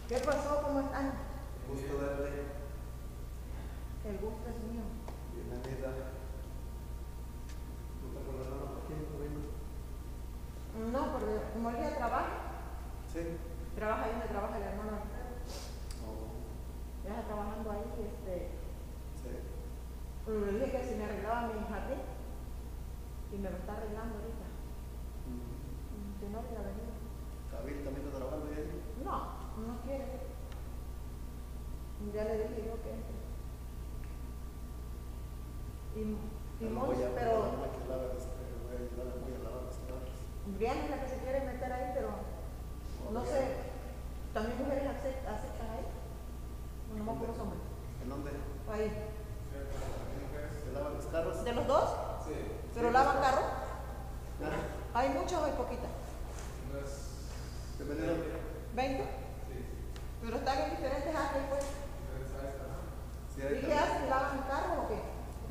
¿Qué pasó? ¿Cómo están? Gusto verle. El gusto es mío. Bienvenida. ¿No te acuerdas nada por quién vino? No, porque como el día trabaja, Sí. trabaja ahí donde trabaja el hermano. Oh. Ya está trabajando ahí, Sí. le dije que si me arreglaba mi jardín y me lo está arreglando ahorita. Si no, hubiera venido. ¿David también está trabajando ahí? No quiere. Ya le dije yo que pero Briana es la que se quiere meter ahí, pero no sé, también mujeres aceptan ahí, no me acuerdo hombres. ¿En dónde? Ahí. ¿Se lavan los carros? ¿De los dos? Sí. ¿Pero sí, lavan carro? ¿Hay mucho o hay poquita? ¿Te vendieron? ¿20? Sí. Pero están en diferentes áreas, pues. Sí, ¿Y qué hacen? ¿Lavan el carro o qué?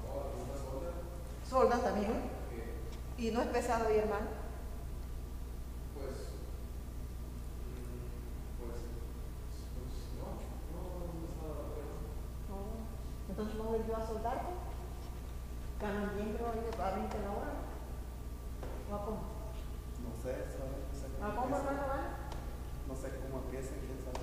Soldan también, ¿no? ¿Y no es pesado ahí, hermano? Entonces no voy yo a soldar, pues. Ganan bien, creo, ahí a 20 la hora. ¿O a cómo? No sé, ¿sabes? ¿A cómo, hermano, van? No sé cómo empieza, quién sabe.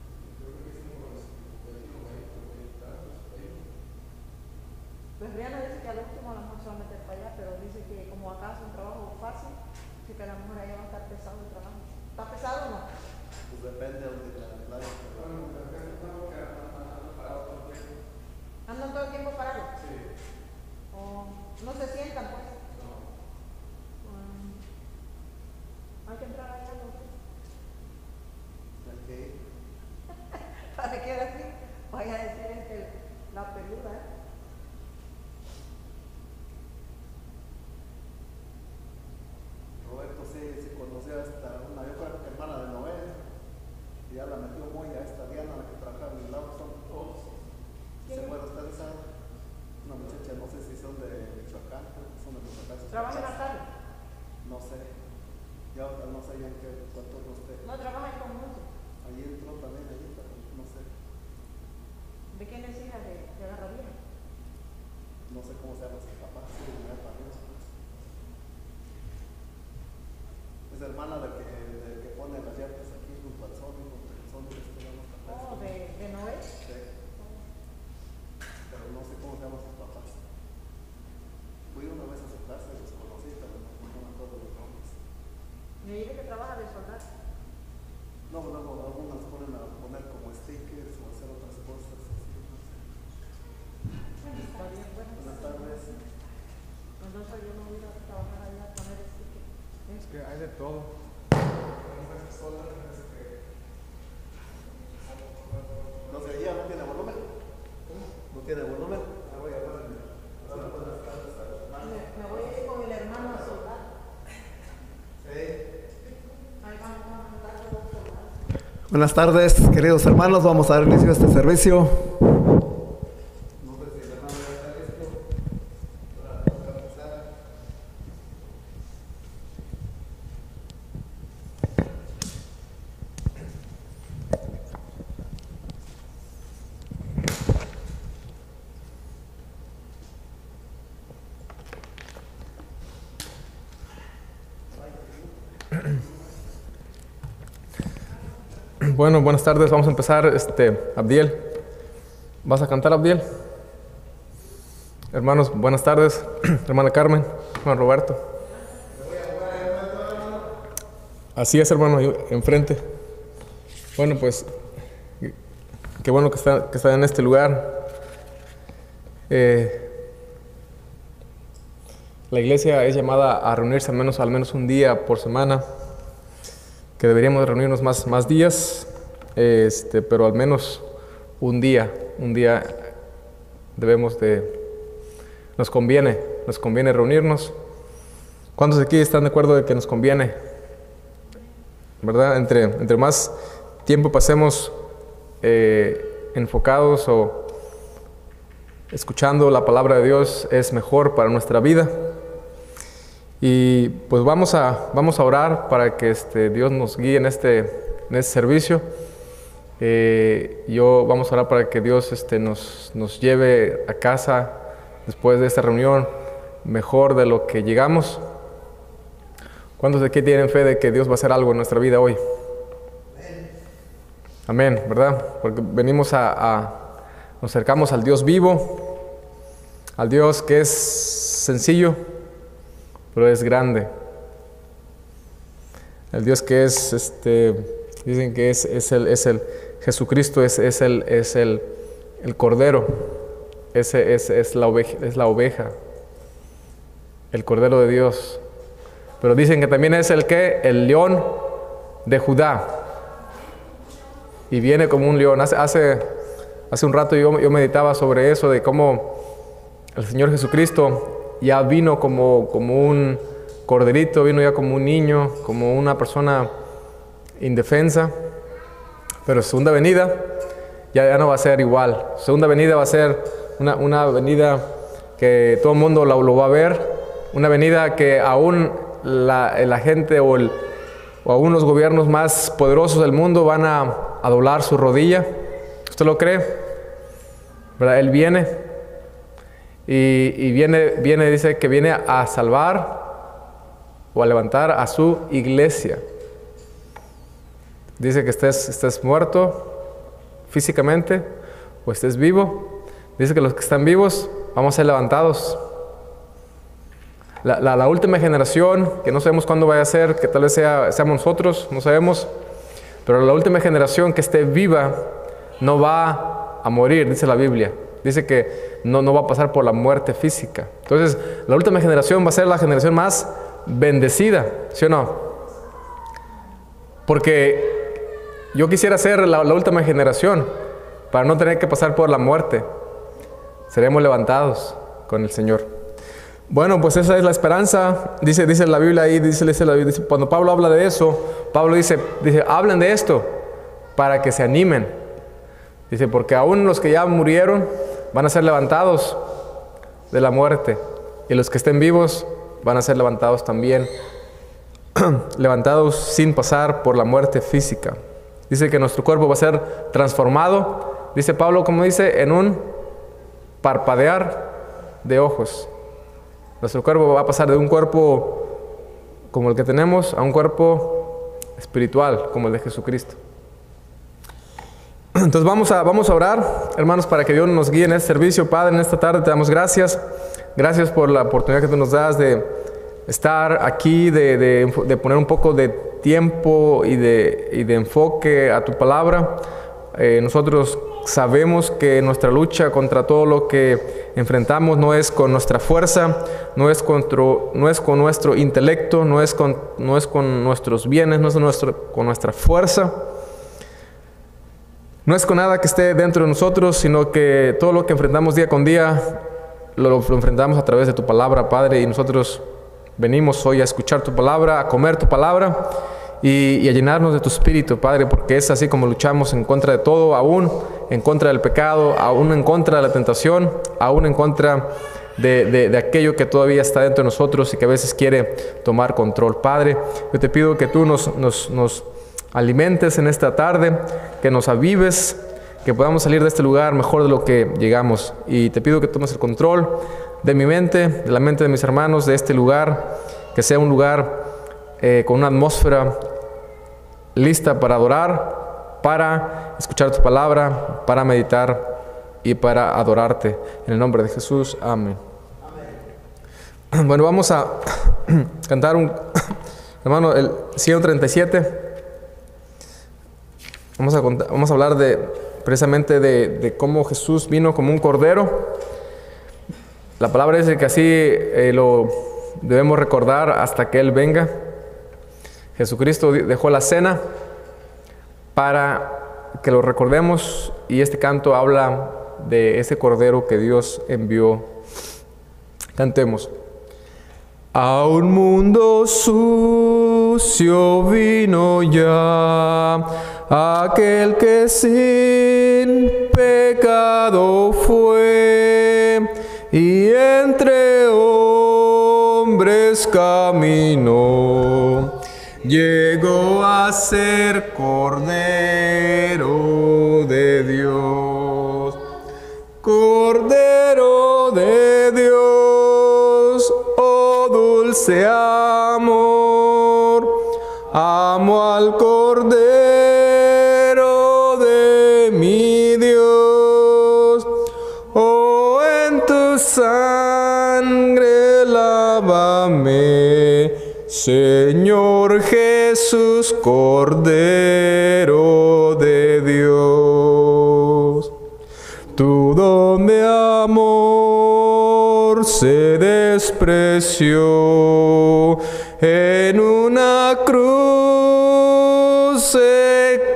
Pues Briana dice que al último a lo mejor se va a meter para allá, pero dice que como acá es un trabajo fácil, dice que a lo mejor allá va a estar pesado el trabajo. ¿Está pesado o no? Pues depende de donde la ¿Andan todo el tiempo parados? Sí. ¿O no se sientan, pues? Hay que entrar allá, ¿no? ¿Qué? Para que quede así, vaya a decir la peluda, ¿eh? Roberto sí conocía a una, yo creo que hermana de Noé, y ya la metió muy a esta Diana, la que trabajaba en el lado, son todos. ¿Se acuerdan ustedes? Una muchacha, no sé si son de Michoacán, son de Michoacán. ¿Trabaja en la tarde? No sé, ya no sé ya en qué cuánto no esté. No trabaja con música. Allí entró también, allí, pero no sé. ¿De quién es hija? ¿De Garradía? No sé cómo se llama su papá, sí, me parece. Es hermana de que pone las llantas aquí junto al sol, junto al sol de Oh, ¿de Noé? Sí. Pero no sé cómo se llaman sus papás. Fui una vez a su casa y los conocí, pero no me acuerdo los nombres. Me dice que trabaja de soldado. No, luego algunas ponen a poner como stickers o hacer otras cosas así, no sé. Está bien, bueno. Buenas tardes. Entonces yo no voy a ir a trabajar allá a poner stickers. Es que hay de todo. No sé, ya no tiene volumen. No tiene volumen. Me voy a ir con el hermano a soldar. Sí. Ahí vamos a mandar a los soldados. Buenas tardes, queridos hermanos. Vamos a dar inicio a este servicio. No sé si el hermano ya está listo para empezar. Bueno, buenas tardes. Vamos a empezar. Abdiel, ¿vas a cantar, Abdiel? Hermanos, buenas tardes. Hermana Carmen, hermano Roberto. Así es, hermano, ahí enfrente. Bueno, pues, qué bueno que está en este lugar. La iglesia es llamada a reunirse al menos un día por semana, que deberíamos reunirnos más días, pero al menos un día nos conviene reunirnos. ¿Cuántos de aquí están de acuerdo de que nos conviene? ¿Verdad? Entre más tiempo pasemos enfocados o escuchando la palabra de Dios, es mejor para nuestra vida. Y pues vamos a orar para que Dios nos guíe en este servicio. Vamos a orar para que Dios nos lleve a casa después de esta reunión mejor de lo que llegamos. ¿Cuántos de aquí tienen fe de que Dios va a hacer algo en nuestra vida hoy? Amén, ¿verdad? Porque venimos nos acercamos al Dios vivo, al Dios que es sencillo, pero es grande. El Dios que es, dicen que es el Jesucristo, es el Cordero, es la oveja, el Cordero de Dios. Pero dicen que también es el león de Judá. Y viene como un león. Hace un rato yo meditaba sobre eso, de cómo el Señor Jesucristo ya vino como un corderito, vino ya como un niño, como una persona indefensa. Pero su segunda venida ya no va a ser igual. Su segunda venida va a ser una venida que todo el mundo lo va a ver. Una venida que aún la gente o aún los gobiernos más poderosos del mundo van a doblar su rodilla. ¿Usted lo cree? ¿Verdad? Él viene y viene, dice que viene a salvar o a levantar a su iglesia. Dice que estés muerto físicamente o estés vivo. Dice que los que están vivos vamos a ser levantados. La última generación, que no sabemos cuándo vaya a ser, que tal vez seamos nosotros, no sabemos, pero la última generación que esté viva no va a morir, dice la Biblia. Dice que no va a pasar por la muerte física. Entonces, la última generación va a ser la generación más bendecida, ¿sí o no? Porque yo quisiera ser la última generación para no tener que pasar por la muerte. Seremos levantados con el Señor. Bueno, pues esa es la esperanza. Dice la Biblia ahí, dice cuando Pablo habla de eso, Pablo dice, hablen de esto para que se animen. Dice, porque aún los que ya murieron van a ser levantados de la muerte, y los que estén vivos van a ser levantados también, levantados sin pasar por la muerte física. Dice que nuestro cuerpo va a ser transformado, dice Pablo, como dice, en un parpadear de ojos. Nuestro cuerpo va a pasar de un cuerpo como el que tenemos a un cuerpo espiritual como el de Jesucristo. Entonces vamos a orar, hermanos, para que Dios nos guíe en este servicio. Padre, en esta tarde te damos gracias. Gracias por la oportunidad que tú nos das de estar aquí, de poner un poco de tiempo y de enfoque a tu palabra. Nosotros sabemos que nuestra lucha contra todo lo que enfrentamos no es con nuestra fuerza, no es con nuestro intelecto, no es con nuestros bienes, no es con nuestra fuerza. No es con nada que esté dentro de nosotros, sino que todo lo que enfrentamos día con día lo enfrentamos a través de tu palabra, Padre, y nosotros venimos hoy a escuchar tu palabra, a comer tu palabra y a llenarnos de tu espíritu, Padre, porque es así como luchamos en contra de todo, aún en contra del pecado, aún en contra de la tentación, aún en contra de aquello que todavía está dentro de nosotros y que a veces quiere tomar control. Padre, yo te pido que tú nos alimentes en esta tarde, que nos avives, que podamos salir de este lugar mejor de lo que llegamos. Y te pido que tomes el control de mi mente, de la mente de mis hermanos, de este lugar, que sea un lugar con una atmósfera lista para adorar, para escuchar tu palabra, para meditar y para adorarte. En el nombre de Jesús, amén. Amén. Bueno, vamos a cantar hermano, el 137. Vamos a hablar precisamente de cómo Jesús vino como un cordero. La palabra dice que así lo debemos recordar hasta que Él venga. Jesucristo dejó la cena para que lo recordemos, y este canto habla de ese cordero que Dios envió. Cantemos. A un mundo sucio vino ya aquel que sin pecado fue, y entre hombres caminó, llegó a ser cordero. dulce amor. Amo al Cordero de mi Dios. Oh, en tu sangre lávame, Señor Jesús, Cordero de Dios. Tu don de amor se despreció, en una cruz se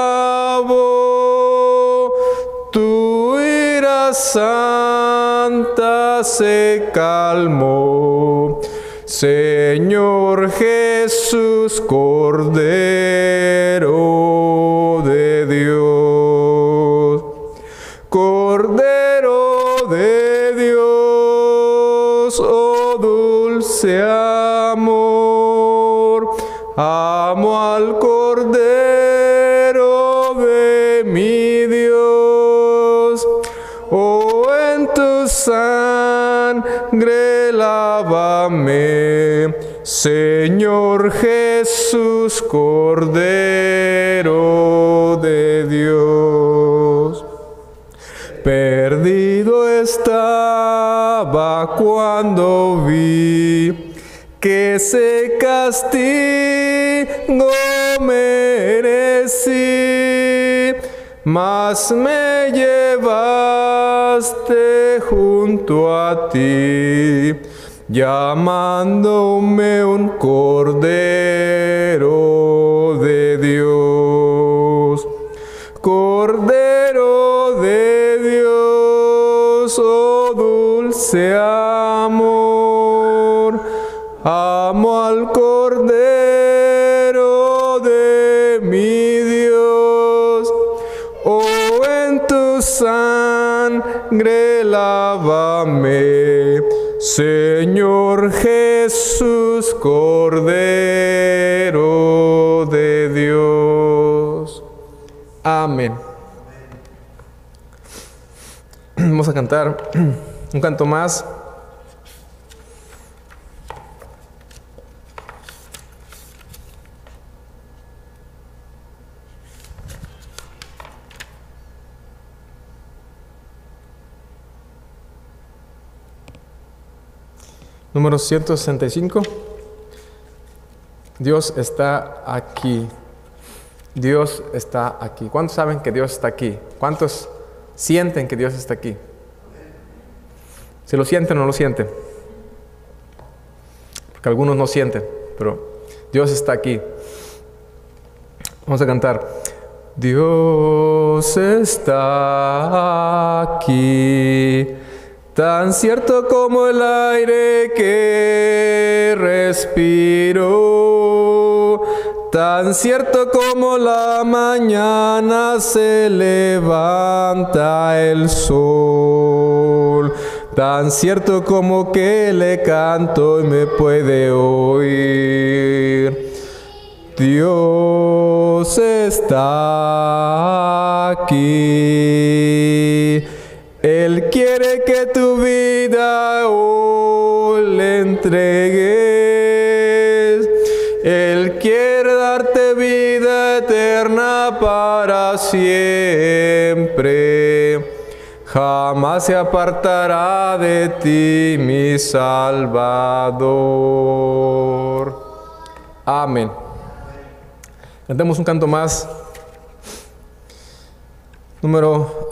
clavó. Tu ira santa se calmó, Señor Jesús, Cordero de Dios. Cordero de Dios, oh dulce amor. Amo al Cordero de mi Dios. Oh, en tu sangre lávame, Señor Jesús, Cordero de Dios. Perdido estaba cuando vi que ese castigo merecí, mas me llevaste junto a ti, llamándome un Cordero de Dios. Cordero de Dios, oh dulce amor. Amo al Cordero de mi Dios. Oh, en tu sangre lávame, Señor Jesús, Cordero de Dios. Amén. Vamos a cantar un canto más. Número 165. Dios está aquí. Dios está aquí. ¿Cuántos saben que Dios está aquí? ¿Cuántos sienten que Dios está aquí? ¿Se lo sienten o no lo sienten? Porque algunos no sienten, pero Dios está aquí. Vamos a cantar. Dios está aquí, tan cierto como el aire que respiro, tan cierto como la mañana se levanta el sol, tan cierto como que le canto y me puede oír. Dios está aquí. Él quiere que tu vida hoy le entregues. Él quiere darte vida eterna para siempre. Jamás se apartará de ti, mi Salvador. Amén. Cantemos un canto más. Número...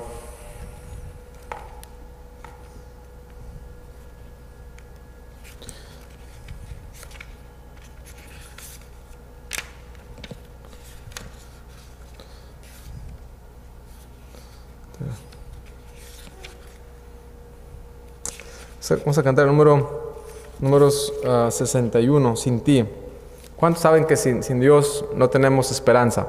Vamos a cantar el números 61, Sin ti. ¿Cuántos saben que sin Dios no tenemos esperanza?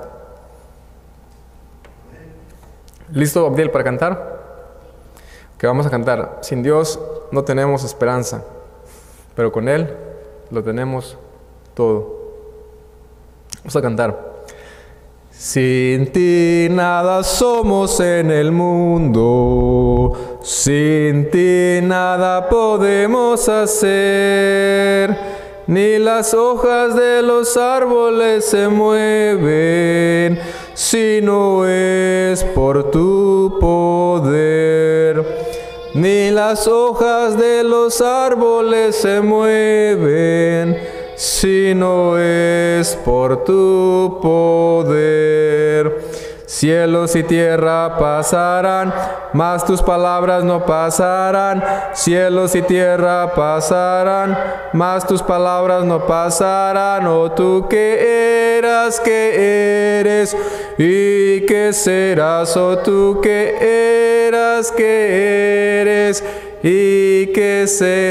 ¿Listo, Abdiel, para cantar? Que vamos a cantar. Sin Dios no tenemos esperanza, pero con Él lo tenemos todo. Vamos a cantar. Sin ti nada somos en el mundo. sin ti nada podemos hacer, ni las hojas de los árboles se mueven, si no es por tu poder. Ni las hojas de los árboles se mueven, si no es por tu poder. Cielos y tierra pasarán, mas tus palabras no pasarán. Cielos y tierra pasarán, mas tus palabras no pasarán. Oh, tú que eras, que eres y que serás. Oh, tú que eras, que eres y que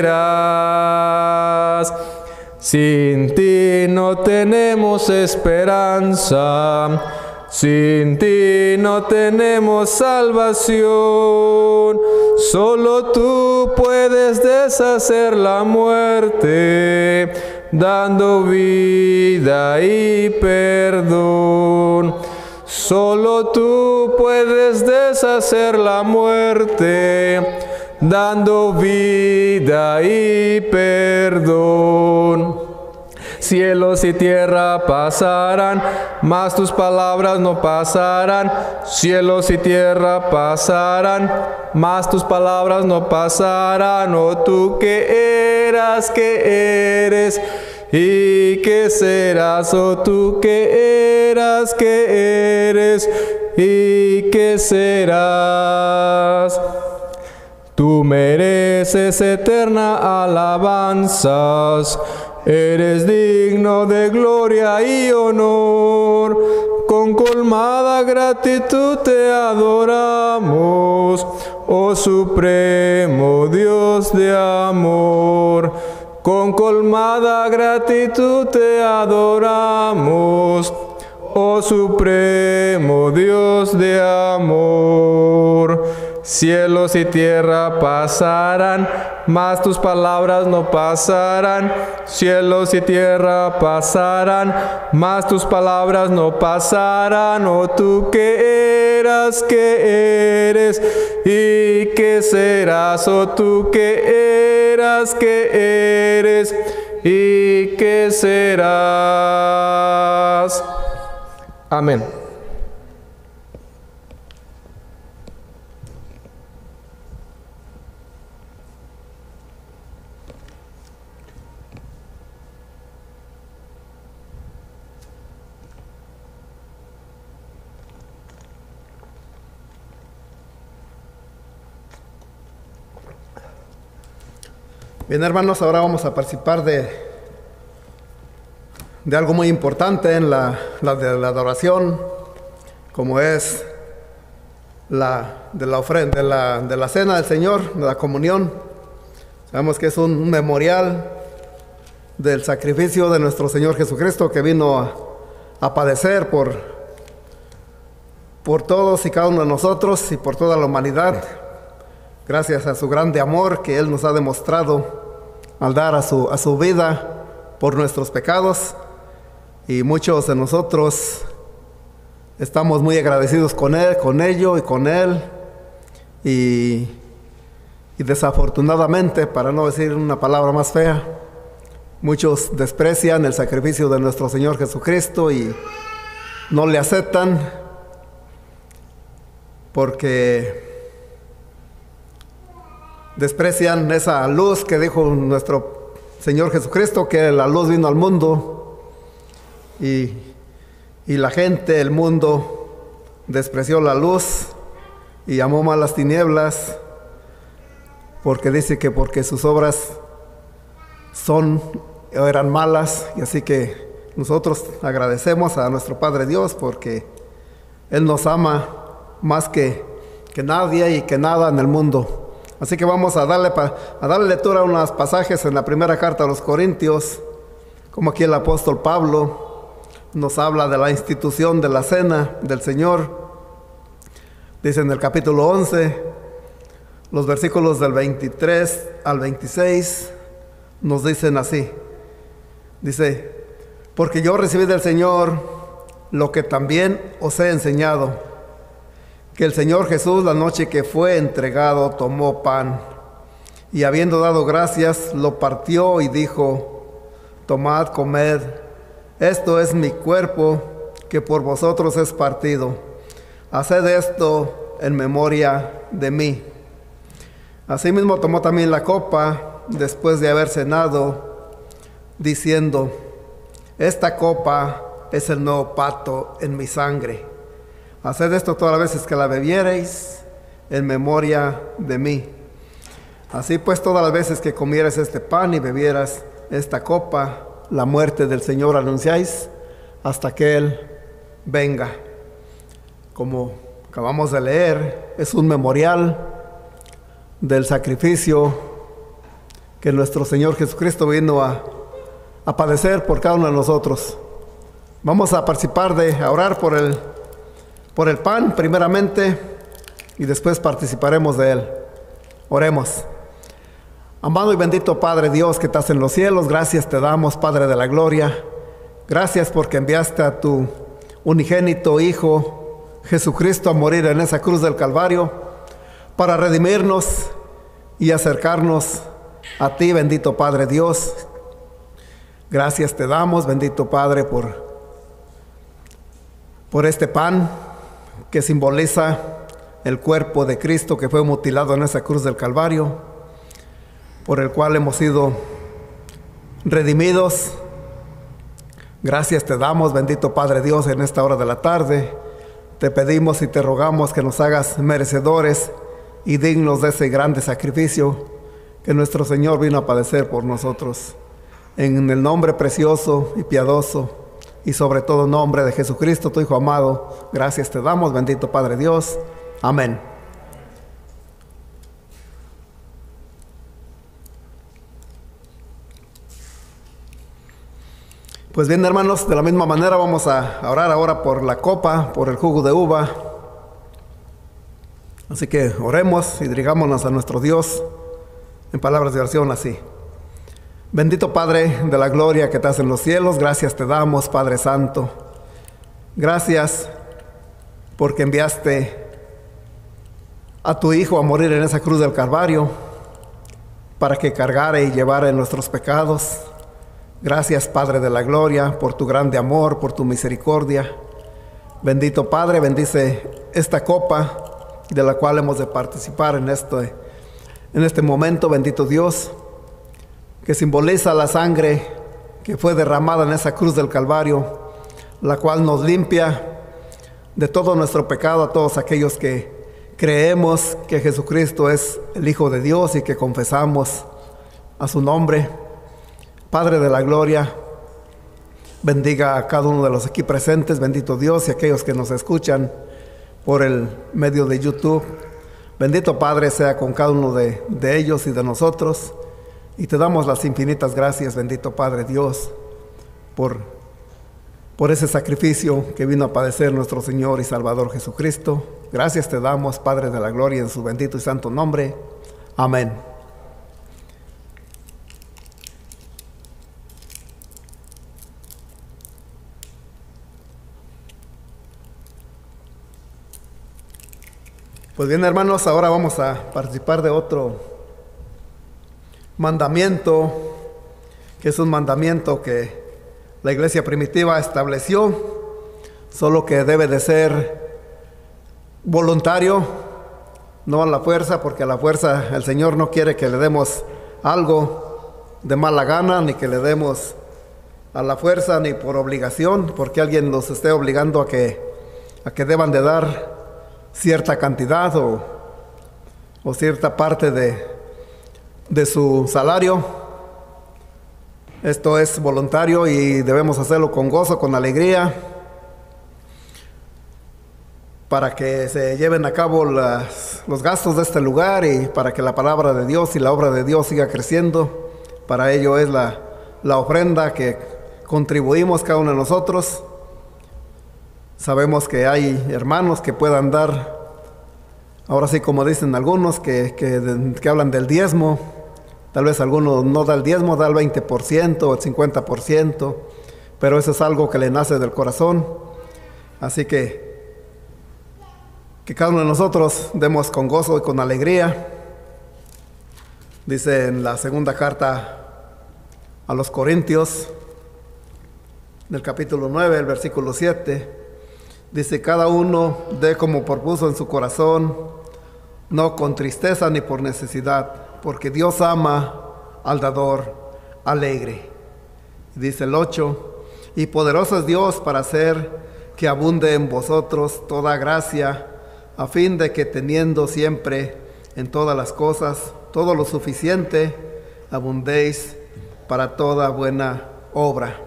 serás. Sin ti no tenemos esperanza, sin ti no tenemos salvación. Solo tú puedes deshacer la muerte, dando vida y perdón. Solo tú puedes deshacer la muerte, dando vida y perdón. Cielos y tierra pasarán, mas tus palabras no pasarán. Cielos y tierra pasarán, mas tus palabras no pasarán. Oh, tú que eras, que eres y que serás. Oh, tú que eras, que eres y que serás. Tú mereces eterna alabanzas, eres digno de gloria y honor. Con colmada gratitud te adoramos, oh supremo Dios de amor. Con colmada gratitud te adoramos, oh supremo Dios de amor. Cielos y tierra pasarán, mas tus palabras no pasarán. Cielos y tierra pasarán, mas tus palabras no pasarán. Oh, tú que eras, que eres y que serás. Oh, tú que eras, que eres y que serás. Amén. Bien, hermanos, ahora vamos a participar de algo muy importante en la adoración, como es de la ofrenda, de la cena del Señor, de la comunión. Sabemos que es un memorial del sacrificio de nuestro Señor Jesucristo, que vino a padecer por todos y cada uno de nosotros y por toda la humanidad, gracias a su grande amor que Él nos ha demostrado al dar a su vida por nuestros pecados. Y muchos de nosotros estamos muy agradecidos con Él, con ello y con Él. Y desafortunadamente, para no decir una palabra más fea, muchos desprecian el sacrificio de nuestro Señor Jesucristo y no le aceptan, porque desprecian esa luz que dijo nuestro Señor Jesucristo, que la luz vino al mundo, y la gente, el mundo, despreció la luz y amó más las tinieblas, porque dice que porque sus obras eran malas. Y así que nosotros agradecemos a nuestro Padre Dios, porque Él nos ama más que nadie y que nada en el mundo. Así que vamos a darle lectura a unos pasajes en la primera carta a los Corintios, como aquí el apóstol Pablo nos habla de la institución de la cena del Señor. Dice en el capítulo 11, los versículos del 23 al 26, nos dicen así. Dice: porque yo recibí del Señor lo que también os he enseñado, que el Señor Jesús, la noche que fue entregado, tomó pan y habiendo dado gracias, lo partió y dijo: tomad, comed, esto es mi cuerpo que por vosotros es partido. Haced esto en memoria de mí. Asimismo tomó también la copa después de haber cenado, diciendo: esta copa es el nuevo pacto en mi sangre. Haced esto todas las veces que la bebiereis en memoria de mí. Así pues, todas las veces que comieras este pan y bebieras esta copa, la muerte del Señor anunciáis hasta que Él venga. Como acabamos de leer, es un memorial del sacrificio que nuestro Señor Jesucristo vino a padecer por cada uno de nosotros. Vamos a participar a orar por el pan primeramente y después participaremos de él. Oremos. Amado y bendito Padre Dios que estás en los cielos, gracias te damos, Padre de la gloria. Gracias porque enviaste a tu unigénito Hijo Jesucristo a morir en esa cruz del Calvario para redimirnos y acercarnos a ti, bendito Padre Dios. Gracias te damos, bendito Padre, por este pan que simboliza el cuerpo de Cristo que fue mutilado en esa cruz del Calvario, por el cual hemos sido redimidos. Gracias te damos, bendito Padre Dios, en esta hora de la tarde. Te pedimos y te rogamos que nos hagas merecedores y dignos de ese grande sacrificio que nuestro Señor vino a padecer por nosotros. En el nombre precioso y piadoso y sobre todo nombre de Jesucristo, tu Hijo amado, gracias te damos, bendito Padre Dios. Amén. Pues bien, hermanos, de la misma manera vamos a orar ahora por la copa, por el jugo de uva. Así que oremos y dirigámonos a nuestro Dios en palabras de oración así. Bendito Padre de la gloria que estás en los cielos, gracias te damos, Padre Santo. Gracias porque enviaste a tu Hijo a morir en esa cruz del Calvario para que cargara y llevara nuestros pecados. Gracias, Padre de la gloria, por tu grande amor, por tu misericordia. Bendito Padre, bendice esta copa de la cual hemos de participar en este momento, bendito Dios, que simboliza la sangre que fue derramada en esa cruz del Calvario, la cual nos limpia de todo nuestro pecado a todos aquellos que creemos que Jesucristo es el Hijo de Dios y que confesamos a su nombre. Padre de la gloria, bendiga a cada uno de los aquí presentes, bendito Dios, y aquellos que nos escuchan por el medio de YouTube. Bendito Padre sea con cada uno de ellos y de nosotros. Y te damos las infinitas gracias, bendito Padre Dios, por ese sacrificio que vino a padecer nuestro Señor y Salvador Jesucristo. Gracias te damos, Padre de la gloria, en su bendito y santo nombre. Amén. Pues bien, hermanos, ahora vamos a participar de otro mandamiento, que es un mandamiento que la iglesia primitiva estableció, solo que debe de ser voluntario, no a la fuerza, porque a la fuerza el Señor no quiere que le demos algo de mala gana, ni que le demos a la fuerza, ni por obligación, porque alguien los esté obligando a que deban de dar cierta cantidad o cierta parte de su salario. Esto es voluntario y debemos hacerlo con gozo, con alegría, para que se lleven a cabo los gastos de este lugar y para que la palabra de Dios y la obra de Dios siga creciendo. Para ello es la ofrenda que contribuimos cada uno de nosotros. Sabemos que hay hermanos que puedan dar, ahora sí como dicen algunos, que hablan del diezmo. Tal vez alguno no da el diezmo, da el 20% o el 50%, pero eso es algo que le nace del corazón. Así que que cada uno de nosotros demos con gozo y con alegría. Dice en la segunda carta a los Corintios, del capítulo 9, el versículo 7, dice: cada uno dé como propuso en su corazón, no con tristeza ni por necesidad, porque Dios ama al dador alegre. Dice el 8: y poderoso es Dios para hacer que abunde en vosotros toda gracia, a fin de que teniendo siempre en todas las cosas todo lo suficiente, abundéis para toda buena obra.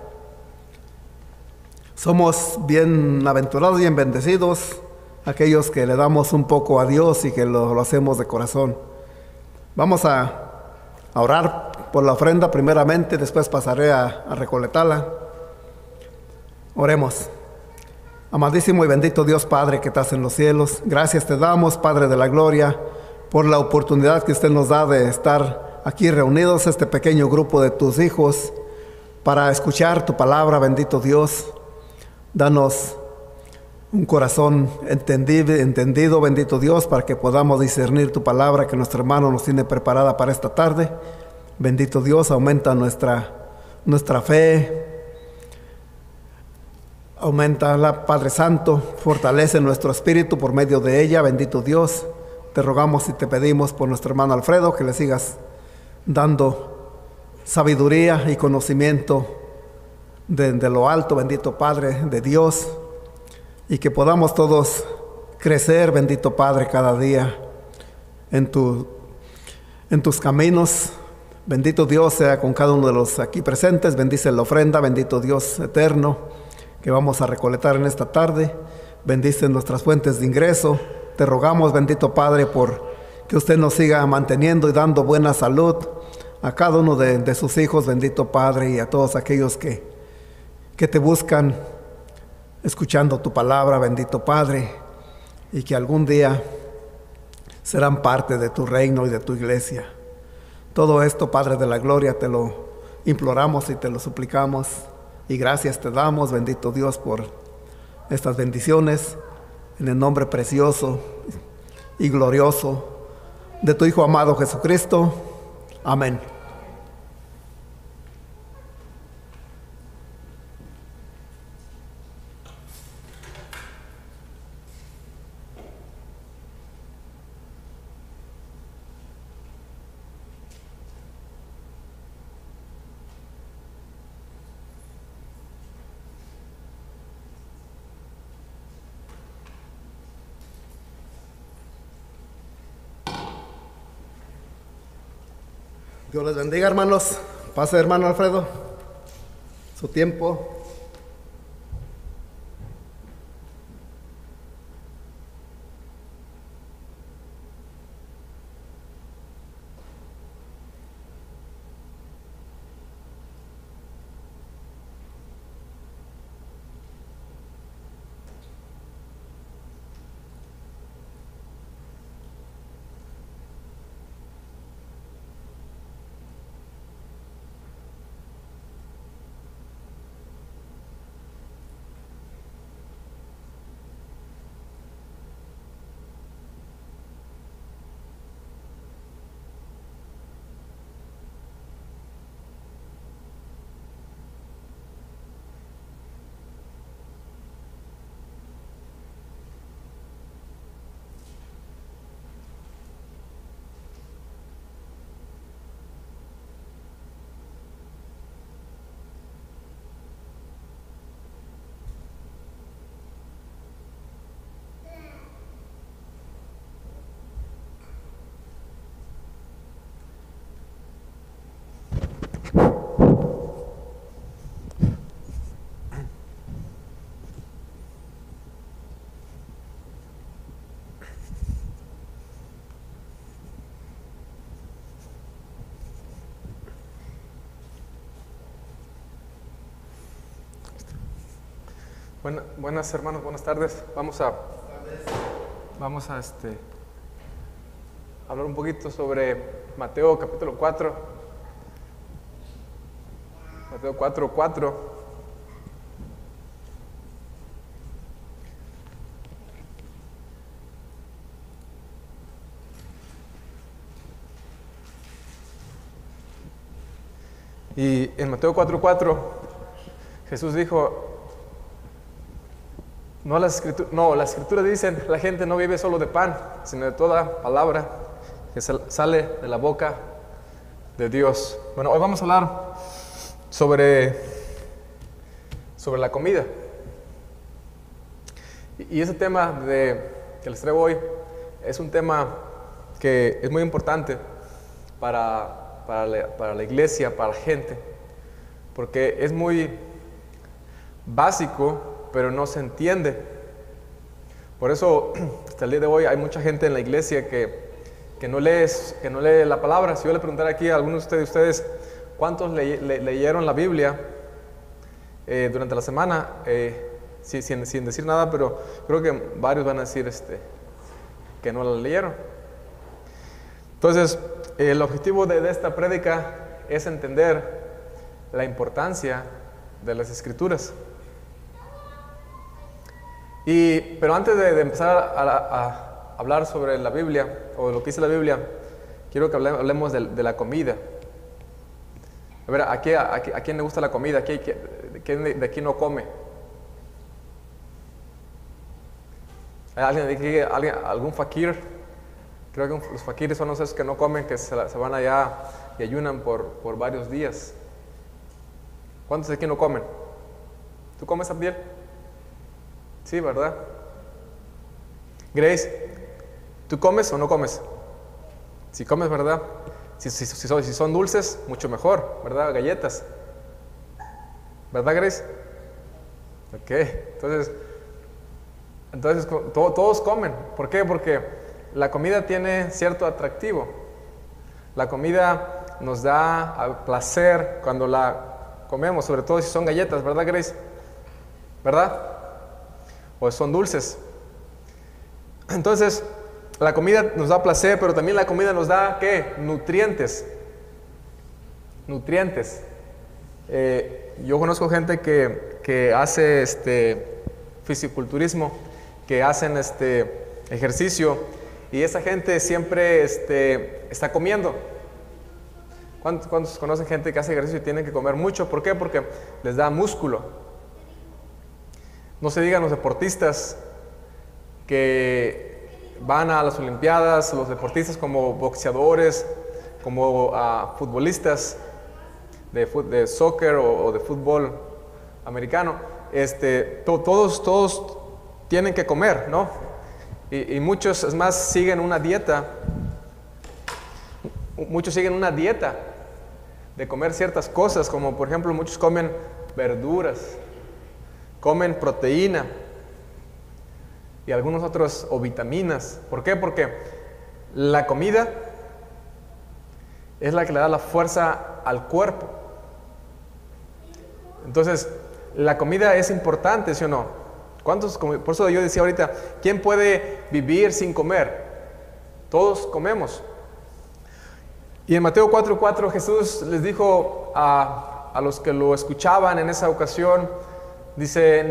Somos bienaventurados y bien bendecidos aquellos que le damos un poco a Dios y que lo hacemos de corazón. Vamos a orar por la ofrenda primeramente, después pasaré a recolectarla. Oremos. Amadísimo y bendito Dios Padre que estás en los cielos, gracias te damos, Padre de la gloria, por la oportunidad que usted nos da de estar aquí reunidos, este pequeño grupo de tus hijos, para escuchar tu palabra, bendito Dios. Danos un corazón entendido, bendito Dios, para que podamos discernir tu palabra que nuestro hermano nos tiene preparada para esta tarde. Bendito Dios, aumenta nuestra fe. Auméntala, Padre Santo, fortalece nuestro espíritu por medio de ella, bendito Dios. Te rogamos y te pedimos por nuestro hermano Alfredo que le sigas dando sabiduría y conocimiento de lo alto, bendito Padre de Dios, y que podamos todos crecer, bendito Padre, cada día en tus caminos. Bendito Dios sea con cada uno de los aquí presentes. Bendice la ofrenda, bendito Dios eterno, que vamos a recolectar en esta tarde. Bendice nuestras fuentes de ingreso. Te rogamos, bendito Padre, por que usted nos siga manteniendo y dando buena salud a cada uno de sus hijos, bendito Padre, y a todos aquellos que te buscan escuchando tu palabra, bendito Padre, y que algún día serán parte de tu reino y de tu iglesia. Todo esto, Padre de la gloria, te lo imploramos y te lo suplicamos, y gracias te damos, bendito Dios, por estas bendiciones, en el nombre precioso y glorioso de tu Hijo amado Jesucristo. Amén. Dios les bendiga, hermanos. Pase, hermano Alfredo, su tiempo. Buenas hermanos, buenas tardes. Vamos a hablar un poquito sobre Mateo capítulo 4. Mateo 4:4. en Mateo 4:4 Jesús dijo, las escrituras dicen, la gente no vive solo de pan, sino de toda palabra que sale de la boca de Dios. Bueno, hoy vamos a hablar sobre la comida. Y ese tema que les traigo hoy es un tema que es muy importante para la iglesia, para la gente, porque es muy básico, pero no se entiende. Por eso, hasta el día de hoy hay mucha gente en la iglesia que no lee la palabra. Si yo le preguntara aquí a algunos de ustedes cuántos leyeron la Biblia durante la semana, sin decir nada, pero creo que varios van a decir que no la leyeron. Entonces, el objetivo de esta prédica es entender la importancia de las Escrituras. Pero antes de empezar a hablar sobre la Biblia, o de lo que dice la Biblia, quiero que hablemos de la comida. A ver, ¿a quién le gusta la comida? ¿Quién de aquí no come? ¿Hay alguien de aquí, algún fakir? Creo que los fakirs son esos que no comen, que se van allá y ayunan por varios días. ¿Cuántos de aquí no comen? ¿Tú comes también? Sí, ¿verdad? Grace, ¿tú comes o no comes? Si comes, ¿verdad? Si son dulces, mucho mejor, ¿verdad? Galletas. ¿Verdad, Grace? Ok, entonces todos comen. ¿Por qué? Porque la comida tiene cierto atractivo. La comida nos da placer cuando la comemos, sobre todo si son galletas, ¿verdad, Grace? ¿Verdad? O son dulces. Entonces, la comida nos da placer, pero también la comida nos da, ¿qué? Nutrientes. Yo conozco gente que hace fisiculturismo, que hacen ejercicio, y esa gente siempre está comiendo. ¿Cuántos conocen gente que hace ejercicio y tienen que comer mucho? ¿Por qué? Porque les da músculo. No se digan los deportistas que van a las Olimpiadas, los deportistas como boxeadores, como futbolistas de soccer o de fútbol americano. Todos tienen que comer, ¿no? Y muchos, es más, siguen una dieta. Muchos siguen una dieta de comer ciertas cosas, como por ejemplo muchos comen verduras, comen proteína y algunos otros o vitaminas. ¿Por qué? Porque la comida es la que le da la fuerza al cuerpo. Entonces, la comida es importante, ¿sí o no? Por eso yo decía ahorita, ¿quién puede vivir sin comer? Todos comemos. Y en Mateo 4:4 Jesús les dijo a los que lo escuchaban en esa ocasión, dice,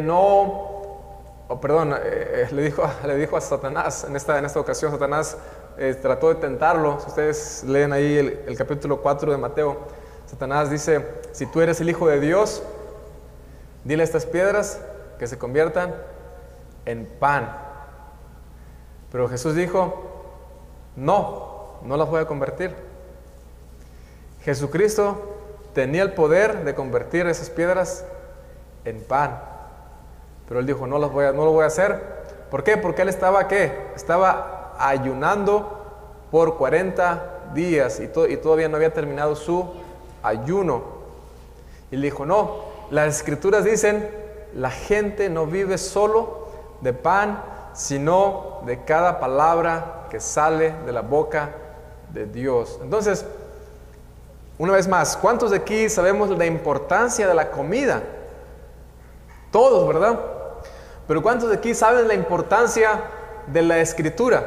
le dijo a Satanás, en esta ocasión Satanás trató de tentarlo. Si ustedes leen ahí el capítulo 4 de Mateo, Satanás dice, si tú eres el Hijo de Dios, dile a estas piedras que se conviertan en pan. Pero Jesús dijo, no las voy a convertir. Jesucristo tenía el poder de convertir esas piedras en pan, pero él dijo, no lo voy a hacer. ¿Por qué? Porque él estaba estaba ayunando por 40 días y todavía no había terminado su ayuno. Y le dijo, no, las Escrituras dicen, la gente no vive solo de pan, sino de cada palabra que sale de la boca de Dios. Entonces, una vez más, ¿cuántos de aquí sabemos la importancia de la comida? Todos, ¿verdad? Pero ¿cuántos de aquí saben la importancia de la Escritura?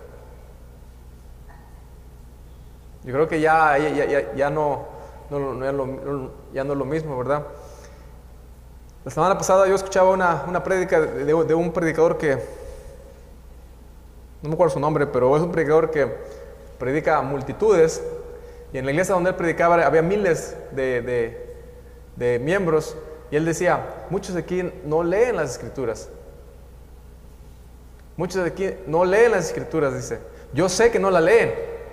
Yo creo que ya no es lo mismo, ¿verdad? La semana pasada yo escuchaba una prédica de un predicador que, no me acuerdo su nombre, pero es un predicador que predica a multitudes. Y en la iglesia donde él predicaba había miles de de miembros, y él decía, muchos de aquí no leen las Escrituras. Muchos de aquí no leen las Escrituras, dice. Yo sé que no la leen.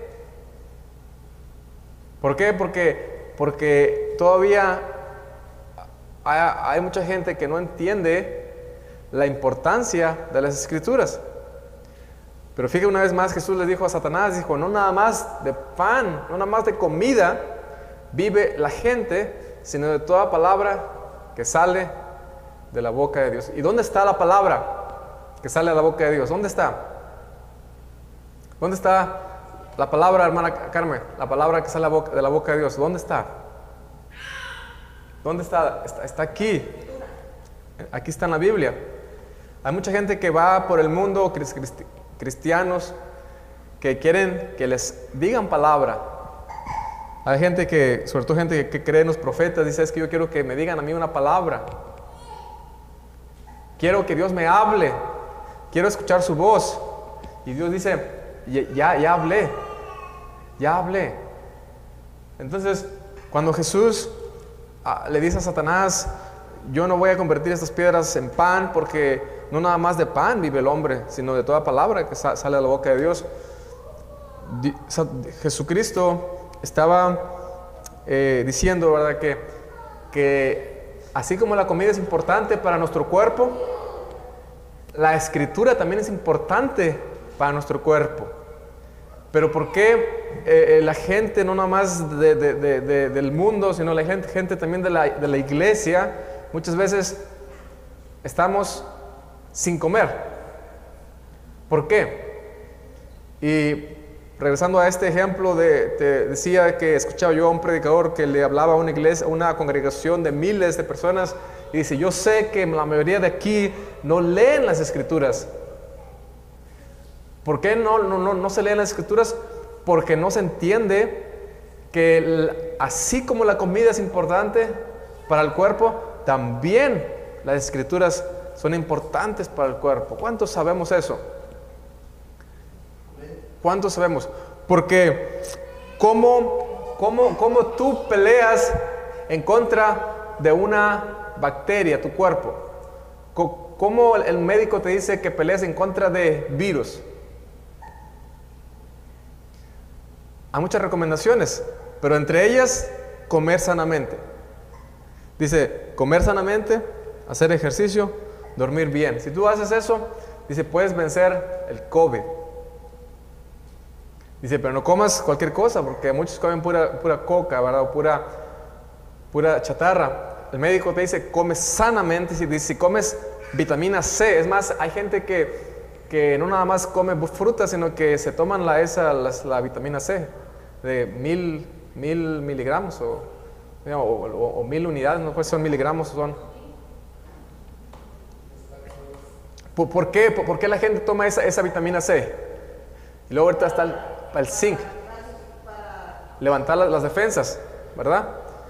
¿Por qué? Porque todavía hay mucha gente que no entiende la importancia de las Escrituras. Pero fíjate, una vez más Jesús le dijo a Satanás, dijo, no nada más de pan, no nada más de comida vive la gente, sino de toda palabra que sale de la boca de Dios. ¿Y dónde está la palabra que sale de la boca de Dios? ¿Dónde está? ¿Dónde está la palabra, hermana Carmen? La palabra que sale de la boca de Dios. ¿Dónde está? ¿Dónde está? Está aquí. Aquí está en la Biblia. Hay mucha gente que va por el mundo, cristianos, que quieren que les digan palabra. Hay gente que, sobre todo gente que cree en los profetas, dice, es que yo quiero que me digan a mí una palabra. Quiero que Dios me hable. Quiero escuchar su voz. Y Dios dice, ya hablé. Ya hablé. Entonces, cuando Jesús le dice a Satanás, yo no voy a convertir estas piedras en pan, porque no nada más de pan vive el hombre, sino de toda palabra que sale de la boca de Dios. Jesucristo estaba diciendo, ¿verdad?, que así como la comida es importante para nuestro cuerpo, la Escritura también es importante para nuestro cuerpo. Pero ¿por qué la gente, no nada más del mundo, sino la gente también de la iglesia, muchas veces estamos sin comer? ¿Por qué? Y regresando a este ejemplo, te decía que escuchaba yo a un predicador que le hablaba a una iglesia, a una congregación de miles de personas, y dice, yo sé que la mayoría de aquí no leen las Escrituras. ¿Por qué no se leen las Escrituras? Porque no se entiende que así como la comida es importante para el cuerpo, también las Escrituras son importantes para el cuerpo. ¿Cuántos sabemos eso? ¿Cuántos sabemos? Porque ¿cómo tú peleas en contra de una bacteria, tu cuerpo? ¿Cómo el médico te dice que peleas en contra de virus? Hay muchas recomendaciones, pero entre ellas, comer sanamente. Dice, comer sanamente, hacer ejercicio, dormir bien. Si tú haces eso, dice, puedes vencer el COVID. Dice, pero no comas cualquier cosa, porque muchos comen pura coca, ¿verdad? O pura chatarra. El médico te dice, come sanamente. Si comes vitamina C, es más, hay gente que no nada más come frutas, sino que se toman la vitamina C de 1000 miligramos o 1000 unidades, no sé si son miligramos o son. ¿Por qué la gente toma esa vitamina C? Y luego ahorita está el zinc, levantar las defensas, ¿verdad?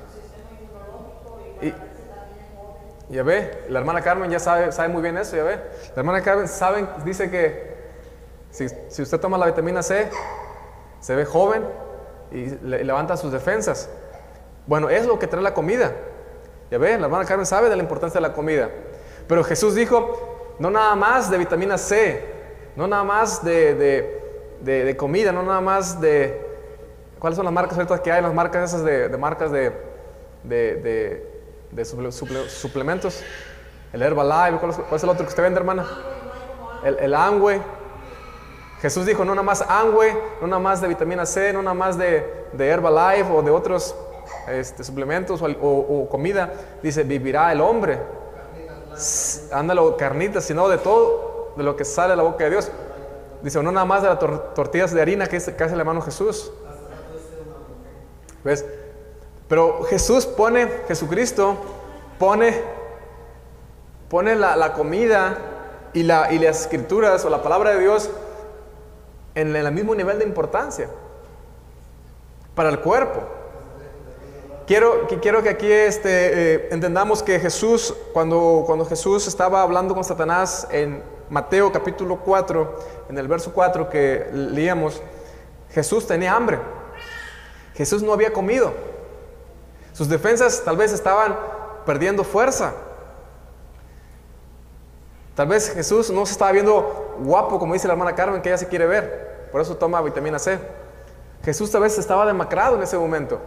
Y ya ve, la hermana Carmen ya sabe muy bien eso, ya ve. La hermana Carmen dice que si usted toma la vitamina C, se ve joven y levanta sus defensas. Bueno, es lo que trae la comida. Ya ve, la hermana Carmen sabe de la importancia de la comida. Pero Jesús dijo, no nada más de vitamina C, no nada más de comida, no nada más de... ¿Cuáles son las marcas ahorita que hay? Las marcas esas de marcas de suplementos. El Herbalife, ¿cuál es el otro que usted vende, hermana? El Amway. Jesús dijo, no nada más Amway, no nada más de vitamina C, no nada más de Herbalife o de otros suplementos o comida. Dice, vivirá el hombre. Ándalo, carnitas, sino de todo, de lo que sale de la boca de Dios. Dice, no nada más de las tortillas de harina que hace el hermano Jesús. ¿Ves? Pero Jesucristo pone la comida y las Escrituras o la palabra de Dios en el mismo nivel de importancia para el cuerpo. Quiero que aquí entendamos que Jesús, cuando Jesús estaba hablando con Satanás en Mateo capítulo 4, en el verso 4 que leíamos, Jesús tenía hambre. Jesús no había comido. Sus defensas tal vez estaban perdiendo fuerza. Tal vez Jesús no se estaba viendo guapo, como dice la hermana Carmen, que ella se quiere ver. Por eso toma vitamina C. Jesús tal vez estaba demacrado en ese momento.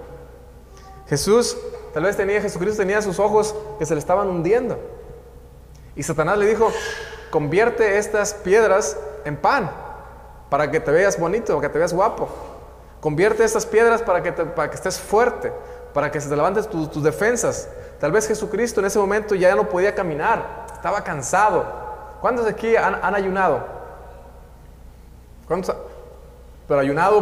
Jesucristo tenía sus ojos que se le estaban hundiendo. Y Satanás le dijo, convierte estas piedras en pan, para que te veas bonito, para que te veas guapo. Convierte estas piedras para que estés fuerte, para que se te levantes tus defensas. Tal vez Jesucristo en ese momento ya no podía caminar, estaba cansado. ¿Cuántos de aquí han ayunado? ¿Cuántos? Pero ayunado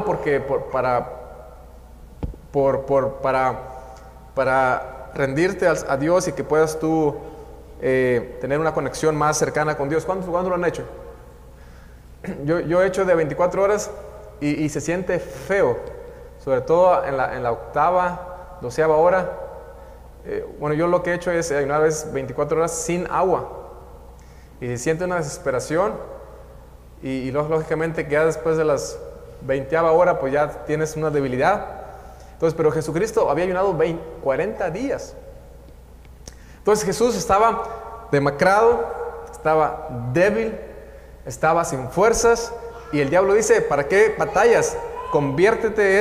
para rendirte a Dios y que puedas tú tener una conexión más cercana con Dios. ¿Cuántos lo han hecho? Yo he hecho de 24 horas y se siente feo, sobre todo en la octava, 12ª hora. Bueno, yo lo que he hecho es ayunar a veces 24 horas sin agua y se siente una desesperación y lógicamente que ya después de las 20ª hora pues ya tienes una debilidad. Entonces, pero Jesucristo había ayunado 40 días. Entonces Jesús estaba demacrado, estaba débil, estaba sin fuerzas, y el diablo dice, ¿para qué batallas? Conviértete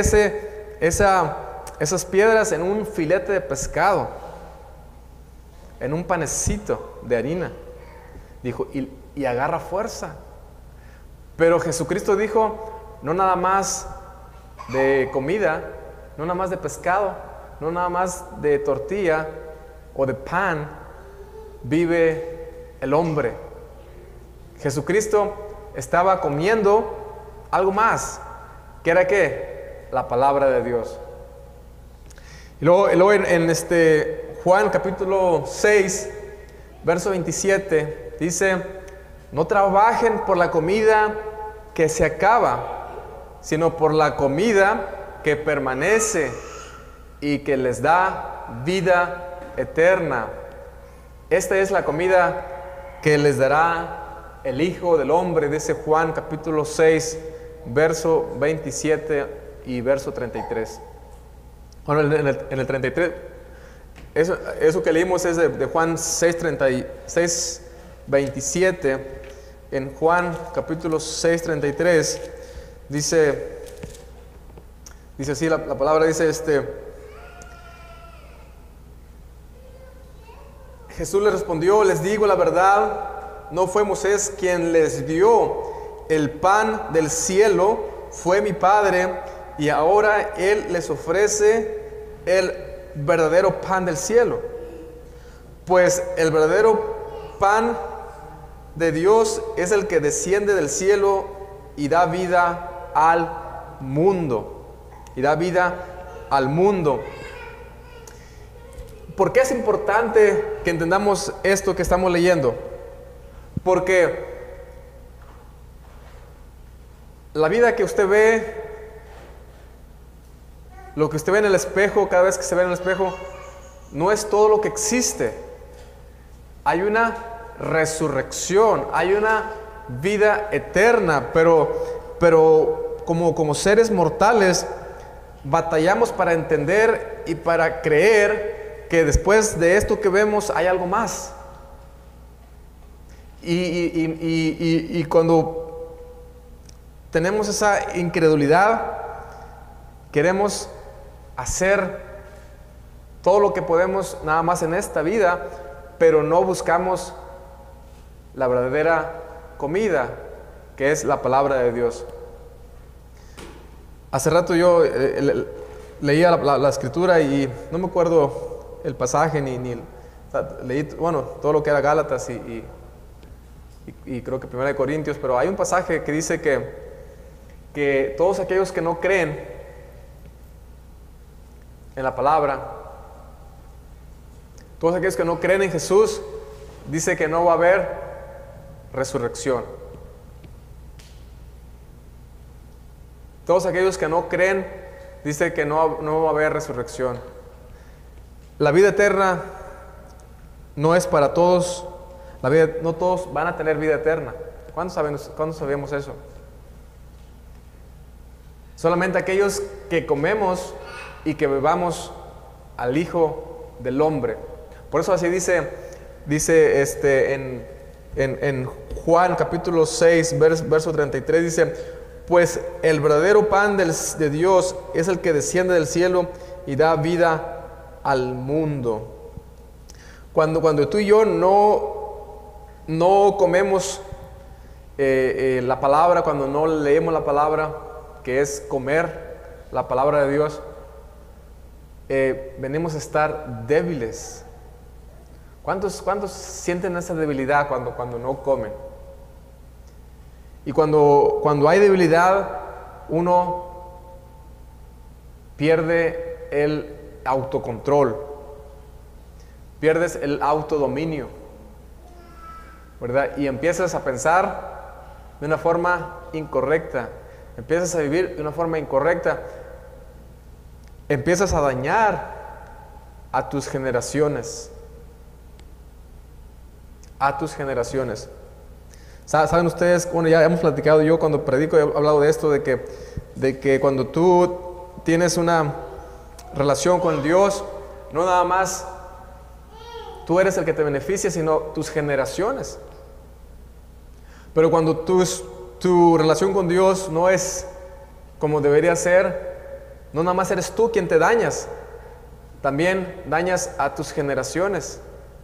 esas piedras en un filete de pescado, en un panecito de harina. Dijo, y agarra fuerza. Pero Jesucristo dijo, no nada más de comida, no nada más de pescado, no nada más de tortilla o de pan vive el hombre. Jesucristo estaba comiendo algo más, que era ¿qué? La palabra de Dios. Y luego en Juan capítulo 6, verso 27, dice, no trabajen por la comida que se acaba, sino por la comida que permanece y que les da vida eterna. Esta es la comida que les dará el Hijo del Hombre, dice Juan capítulo 6, verso 27 y verso 33. Bueno, en el 33, eso que leímos es de Juan 6, 27. En Juan capítulo 6, 33, dice así, la palabra dice, Jesús les respondió, les digo la verdad, no fue Moisés quien les dio el pan del cielo, fue mi Padre, y ahora Él les ofrece el verdadero pan del cielo. Pues el verdadero pan de Dios es el que desciende del cielo y da vida al mundo. Y da vida al mundo. ¿Por qué es importante que entendamos esto que estamos leyendo? Porque la vida que usted ve, lo que usted ve en el espejo, cada vez que se ve en el espejo, no es todo lo que existe. Hay una resurrección, hay una vida eterna, pero como seres mortales batallamos para entender y para creer que después de esto que vemos hay algo más. Y cuando tenemos esa incredulidad, queremos hacer todo lo que podemos nada más en esta vida, pero no buscamos la verdadera comida, que es la palabra de Dios. Hace rato yo leía la escritura y no me acuerdo el pasaje leí, bueno, todo lo que era Gálatas y creo que 1 Corintios, pero hay un pasaje que dice que todos aquellos que no creen en la palabra, todos aquellos que no creen en Jesús, dice que no va a haber resurrección. Todos aquellos que no creen, dice que no va a haber resurrección. La vida eterna no es para todos. No todos van a tener vida eterna. ¿Cuándo sabemos eso? Solamente aquellos que comemos y que bebamos al Hijo del Hombre. Por eso así dice en Juan capítulo 6, verso 33, dice: pues el verdadero pan de Dios es el que desciende del cielo y da vida al mundo. Cuando tú y yo no comemos la palabra, cuando no leemos la palabra, que es comer la palabra de Dios, venimos a estar débiles. ¿Cuántos sienten esa debilidad cuando no comen? Y cuando hay debilidad, uno pierde el autocontrol, pierdes el autodominio, ¿verdad? Y empiezas a pensar de una forma incorrecta, empiezas a vivir de una forma incorrecta, empiezas a dañar a tus generaciones. ¿Saben ustedes? Bueno, ya hemos platicado, yo cuando predico he hablado de esto, de que cuando tú tienes una relación con Dios, no nada más tú eres el que te beneficia, sino tus generaciones. Pero cuando tu relación con Dios no es como debería ser, no nada más eres tú quien te dañas, también dañas a tus generaciones.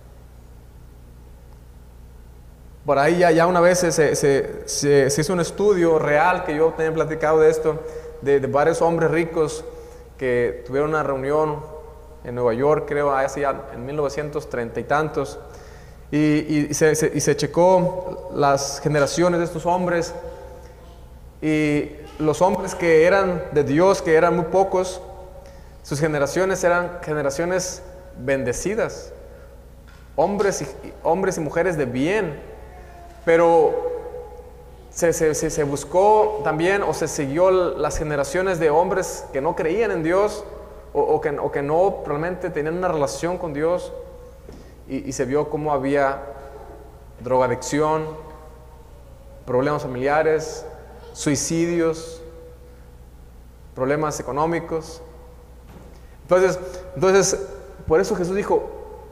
Por ahí ya una vez se hizo un estudio real, que yo tenía platicado de esto, de varios hombres ricos que tuvieron una reunión en Nueva York, creo, en 1930 y tantos, y se checó las generaciones de estos hombres, y los hombres que eran de Dios, que eran muy pocos, sus generaciones eran generaciones bendecidas, hombres y mujeres de bien. Pero se buscó también, o se siguió las generaciones de hombres que no creían en Dios, o que no realmente tenían una relación con Dios, y se vio cómo había drogadicción, problemas familiares, suicidios, problemas económicos. Entonces, por eso Jesús dijo: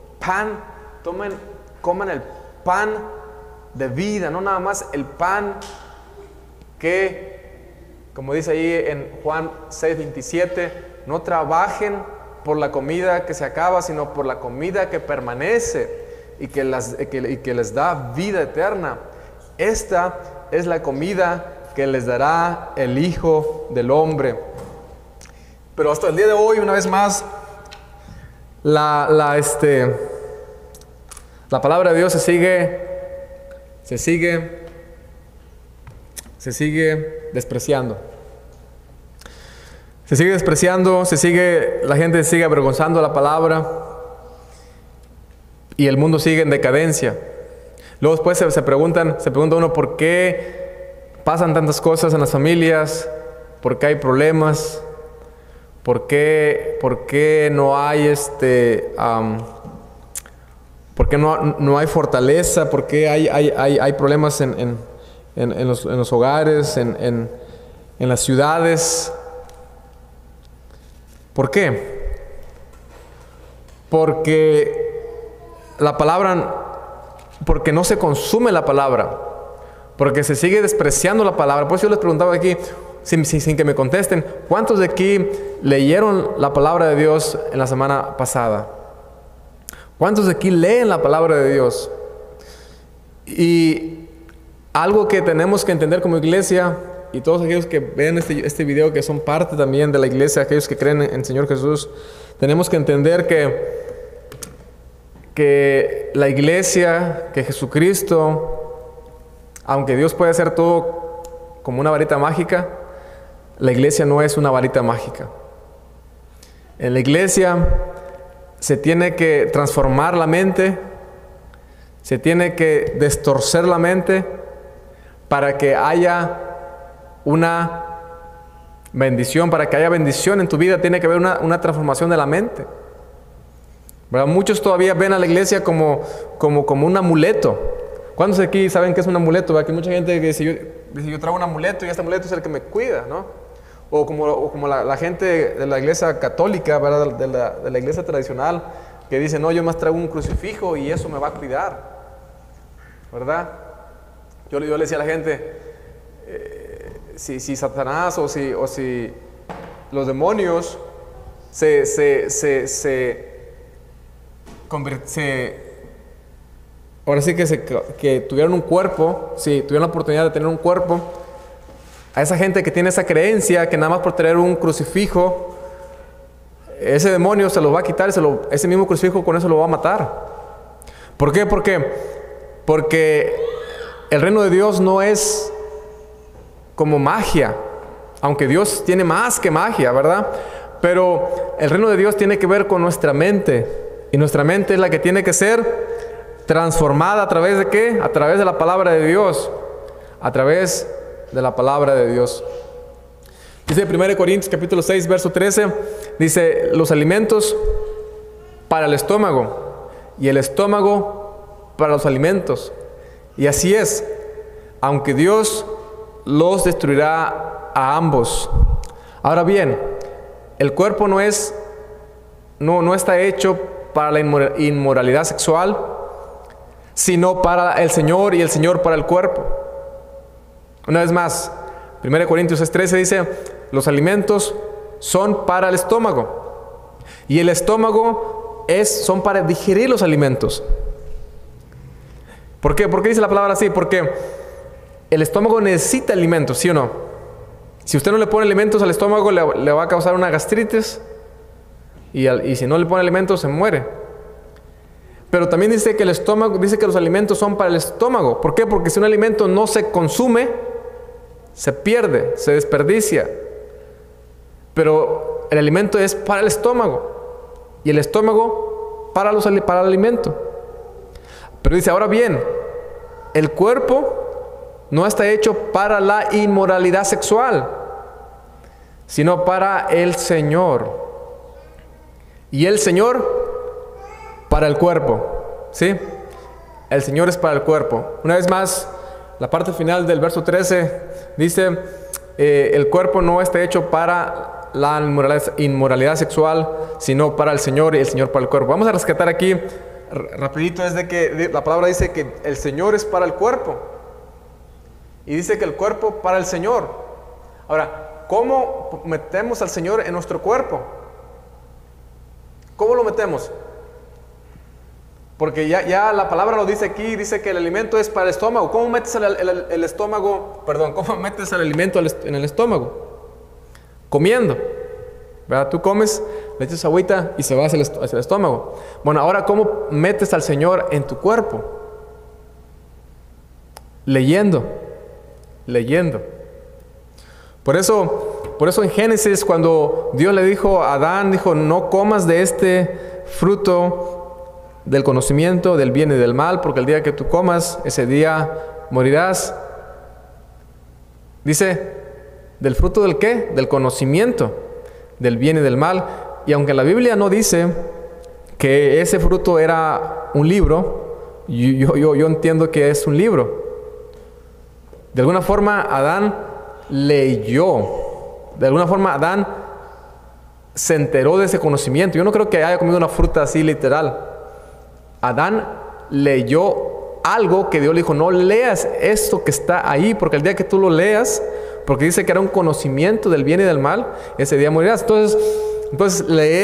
coman el pan de vida, no nada más el pan que, como dice ahí en Juan 6:27, no trabajen por la comida que se acaba, sino por la comida que permanece y que les da vida eterna. Esta es la comida que les dará el Hijo del Hombre. Pero hasta el día de hoy, una vez más, la palabra de Dios se sigue despreciando. La gente sigue avergonzando la palabra, y el mundo sigue en decadencia. Luego después se pregunta uno por qué pasan tantas cosas en las familias, por qué hay problemas, por qué no hay ¿por qué no hay fortaleza? ¿Por qué hay problemas en los hogares, en las ciudades? ¿Por qué? Porque no se consume la palabra, porque se sigue despreciando la palabra. Por eso yo les preguntaba aquí, sin que me contesten, ¿cuántos de aquí leyeron la palabra de Dios en la semana pasada? ¿Cuántos de aquí leen la palabra de Dios? Y algo que tenemos que entender como iglesia, y todos aquellos que ven este video, que son parte también de la iglesia, aquellos que creen en el Señor Jesús, tenemos que entender que la iglesia, que Jesucristo, aunque Dios puede hacer todo como una varita mágica, la iglesia no es una varita mágica. En la iglesia se tiene que transformar la mente, se tiene que destorcer la mente para que haya una bendición. Para que haya bendición en tu vida tiene que haber una transformación de la mente, ¿verdad? Muchos todavía ven a la iglesia como un amuleto. ¿Cuántos de aquí saben qué es un amuleto? ¿Verdad? Que mucha gente dice, yo traigo un amuleto y este amuleto es el que me cuida, ¿no? O como la gente de la iglesia católica, ¿verdad? De la iglesia tradicional, que dice, no, yo más traigo un crucifijo y eso me va a cuidar, ¿verdad? Yo le decía a la gente, si Satanás o si los demonios ahora sí que tuvieran un cuerpo, si tuvieran la oportunidad de tener un cuerpo, a esa gente que tiene esa creencia que nada más por tener un crucifijo, ese demonio se lo va a quitar, ese mismo crucifijo con eso lo va a matar. ¿Por qué? Porque el reino de Dios no es como magia, aunque Dios tiene más que magia, ¿verdad? Pero el reino de Dios tiene que ver con nuestra mente, y nuestra mente es la que tiene que ser transformada. ¿A través de qué? A través de la palabra de Dios, a través de la palabra de Dios. Dice 1 Corintios capítulo 6 verso 13, dice, los alimentos para el estómago y el estómago para los alimentos. Y así es, aunque Dios los destruirá a ambos. Ahora bien, el cuerpo no está hecho para la inmoralidad sexual, sino para el Señor, y el Señor para el cuerpo. Una vez más, 1 Corintios 6:13 dice, los alimentos son para el estómago, y el estómago son para digerir los alimentos. ¿Por qué? ¿Por qué dice la palabra así? Porque el estómago necesita alimentos, ¿sí o no? Si usted no le pone alimentos al estómago, le va a causar una gastritis, y si no le pone alimentos, se muere. Pero también dice que los alimentos son para el estómago. ¿Por qué? Porque si un alimento no se consume, se pierde, se desperdicia. Pero el alimento es para el estómago, y el estómago para el alimento. Pero dice, ahora bien, el cuerpo no está hecho para la inmoralidad sexual, sino para el Señor, y el Señor para el cuerpo. ¿Sí? El Señor es para el cuerpo. Una vez más, la parte final del verso 13 dice, el cuerpo no está hecho para la inmoralidad sexual, sino para el Señor, y el Señor para el cuerpo. Vamos a rescatar aquí rapidito, es de que la palabra dice que el Señor es para el cuerpo, y dice que el cuerpo para el Señor. Ahora, ¿cómo metemos al Señor en nuestro cuerpo? ¿Cómo lo metemos? Porque ya la palabra lo dice aquí, dice que el alimento es para el estómago. ¿Cómo metes el estómago? Perdón, ¿cómo metes el alimento en el estómago? Comiendo, ¿verdad? Tú comes, le echas agüita y se va hacia el estómago. Bueno, ahora, ¿cómo metes al Señor en tu cuerpo? Leyendo. Por eso en Génesis, cuando Dios le dijo a Adán, dijo, no comas de este fruto del conocimiento del bien y del mal, porque el día que tú comas, ese día morirás. Dice, ¿del fruto del qué? Del conocimiento del bien y del mal. Y aunque la Biblia no dice que ese fruto era un libro, yo entiendo que es un libro. De alguna forma Adán leyó, de alguna forma Adán se enteró de ese conocimiento. Yo no creo que haya comido una fruta así literal. Adán leyó algo que Dios le dijo, no leas esto que está ahí, porque el día que tú lo leas, porque dice que era un conocimiento del bien y del mal, ese día morirás. Entonces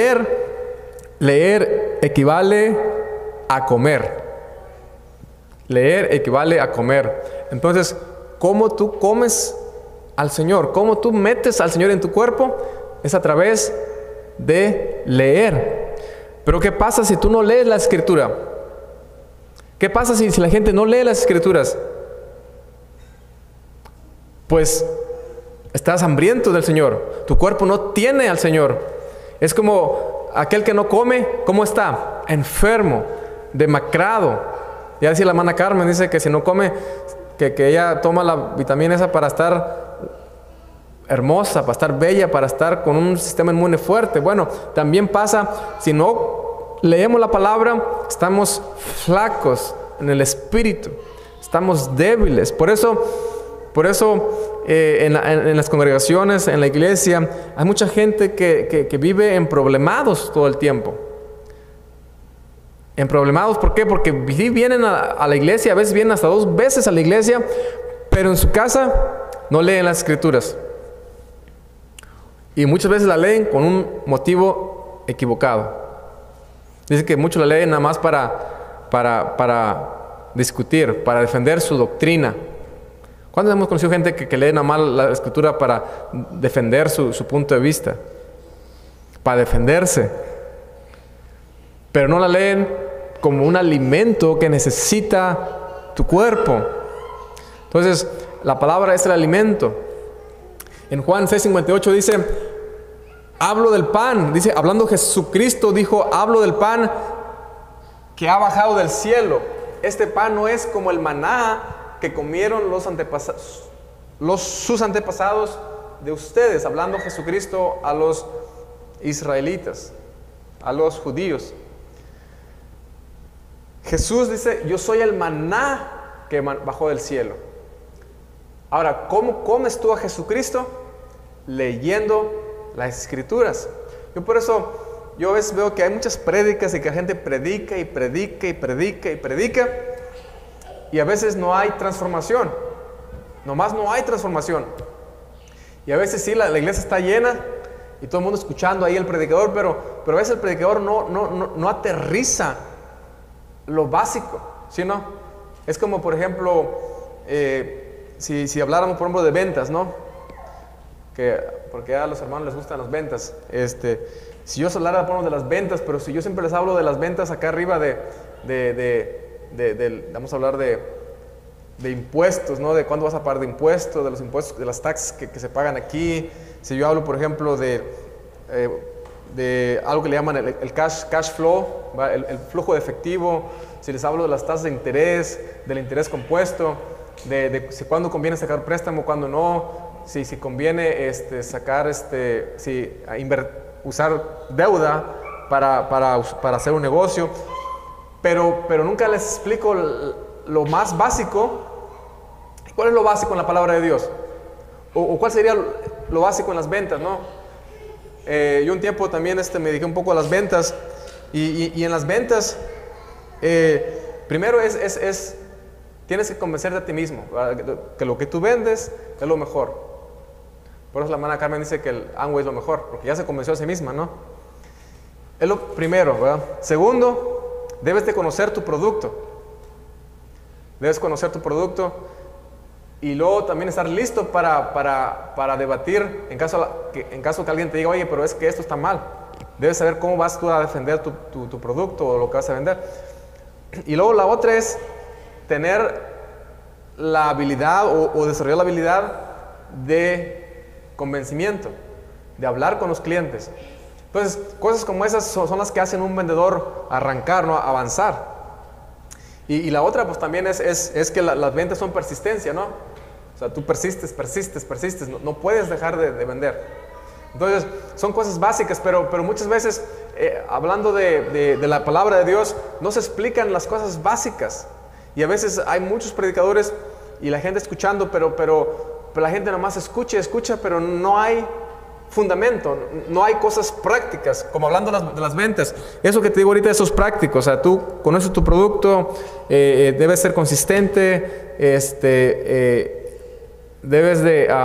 leer equivale a comer. Leer equivale a comer. Entonces, ¿cómo tú comes al Señor? ¿Cómo tú metes al Señor en tu cuerpo? Es a través de leer. Pero ¿qué pasa si tú no lees la Escritura? ¿Qué pasa si la gente no lee las Escrituras? Pues estás hambriento del Señor. Tu cuerpo no tiene al Señor. Es como aquel que no come, ¿cómo está? Enfermo, demacrado. Ya decía la hermana Carmen, dice que si no come, que ella toma la vitamina esa para estar hermosa, para estar bella, para estar con un sistema inmune fuerte. Bueno, también pasa, si no leemos la palabra, estamos flacos en el espíritu, estamos débiles. Por eso Por eso en las congregaciones, en la iglesia, hay mucha gente que vive en problemados todo el tiempo. En problemados, ¿por qué? Porque vienen a la iglesia, a veces vienen hasta 2 veces a la iglesia, pero en su casa no leen las escrituras. Y muchas veces la leen con un motivo equivocado. Dice que muchos la leen nada más para discutir, para defender su doctrina. ¿Cuántos hemos conocido gente que lee nada más la escritura para defender su punto de vista? Para defenderse. Pero no la leen como un alimento que necesita tu cuerpo. Entonces, la palabra es el alimento. En Juan 6:58 dice, hablo del pan. Dice, hablando Jesucristo, dijo, hablo del pan que ha bajado del cielo. Este pan no es como el maná que comieron sus antepasados de ustedes. Hablando Jesucristo a los israelitas, a los judíos. Jesús dice, yo soy el maná que bajó del cielo. Ahora, ¿cómo comes tú a Jesucristo? Leyendo las escrituras. Yo por eso, yo a veces veo que hay muchas prédicas y que la gente predica y predica y predica y predica, y a veces no hay transformación. Nomás no hay transformación. Y a veces sí, la iglesia está llena y todo el mundo escuchando ahí el predicador, pero a veces el predicador no aterriza lo básico, ¿sí no? Es como, por ejemplo, si habláramos, por ejemplo, de ventas, ¿no? Porque a los hermanos les gustan las ventas. Si yo hablara, por ejemplo, de las ventas, pero si yo siempre les hablo de las ventas acá arriba vamos a hablar de impuestos, ¿no? De cuándo vas a pagar de impuestos, de los impuestos, de las taxas que se pagan aquí. Si yo hablo, por ejemplo, de algo que le llaman el cash flow, el flujo de efectivo. Si les hablo de las tasas de interés, del interés compuesto, de si cuándo conviene sacar préstamo, cuándo no, si conviene usar deuda para hacer un negocio, pero nunca les explico lo más básico. ¿Cuál es lo básico en la palabra de Dios? ¿O cuál sería lo básico en las ventas, no? Yo un tiempo también me dediqué un poco a las ventas, y en las ventas primero tienes que convencerte a ti mismo que lo que tú vendes es lo mejor. Por eso la hermana Carmen dice que el Amway es lo mejor, porque ya se convenció a sí misma, ¿no? Es lo primero, ¿verdad? Segundo, debes de conocer tu producto. Debes conocer tu producto y luego también estar listo para debatir en caso que alguien te diga, oye, pero es que esto está mal. Debes saber cómo vas tú a defender tu producto o lo que vas a vender. Y luego la otra es tener la habilidad o desarrollar la habilidad de convencimiento, de hablar con los clientes. Entonces, cosas como esas son las que hacen un vendedor arrancar, ¿no? Avanzar. Y la otra, pues también es que las ventas son persistencia, ¿no? O sea, tú persistes, no puedes dejar de vender. Entonces, son cosas básicas, pero muchas veces, hablando de la palabra de Dios, no se explican las cosas básicas. Y a veces hay muchos predicadores y la gente escuchando, pero la gente nomás escucha, pero no hay fundamento, no hay cosas prácticas, como hablando de las ventas. Eso que te digo ahorita, eso es práctico. O sea, tú conoces tu producto, debes ser consistente, debes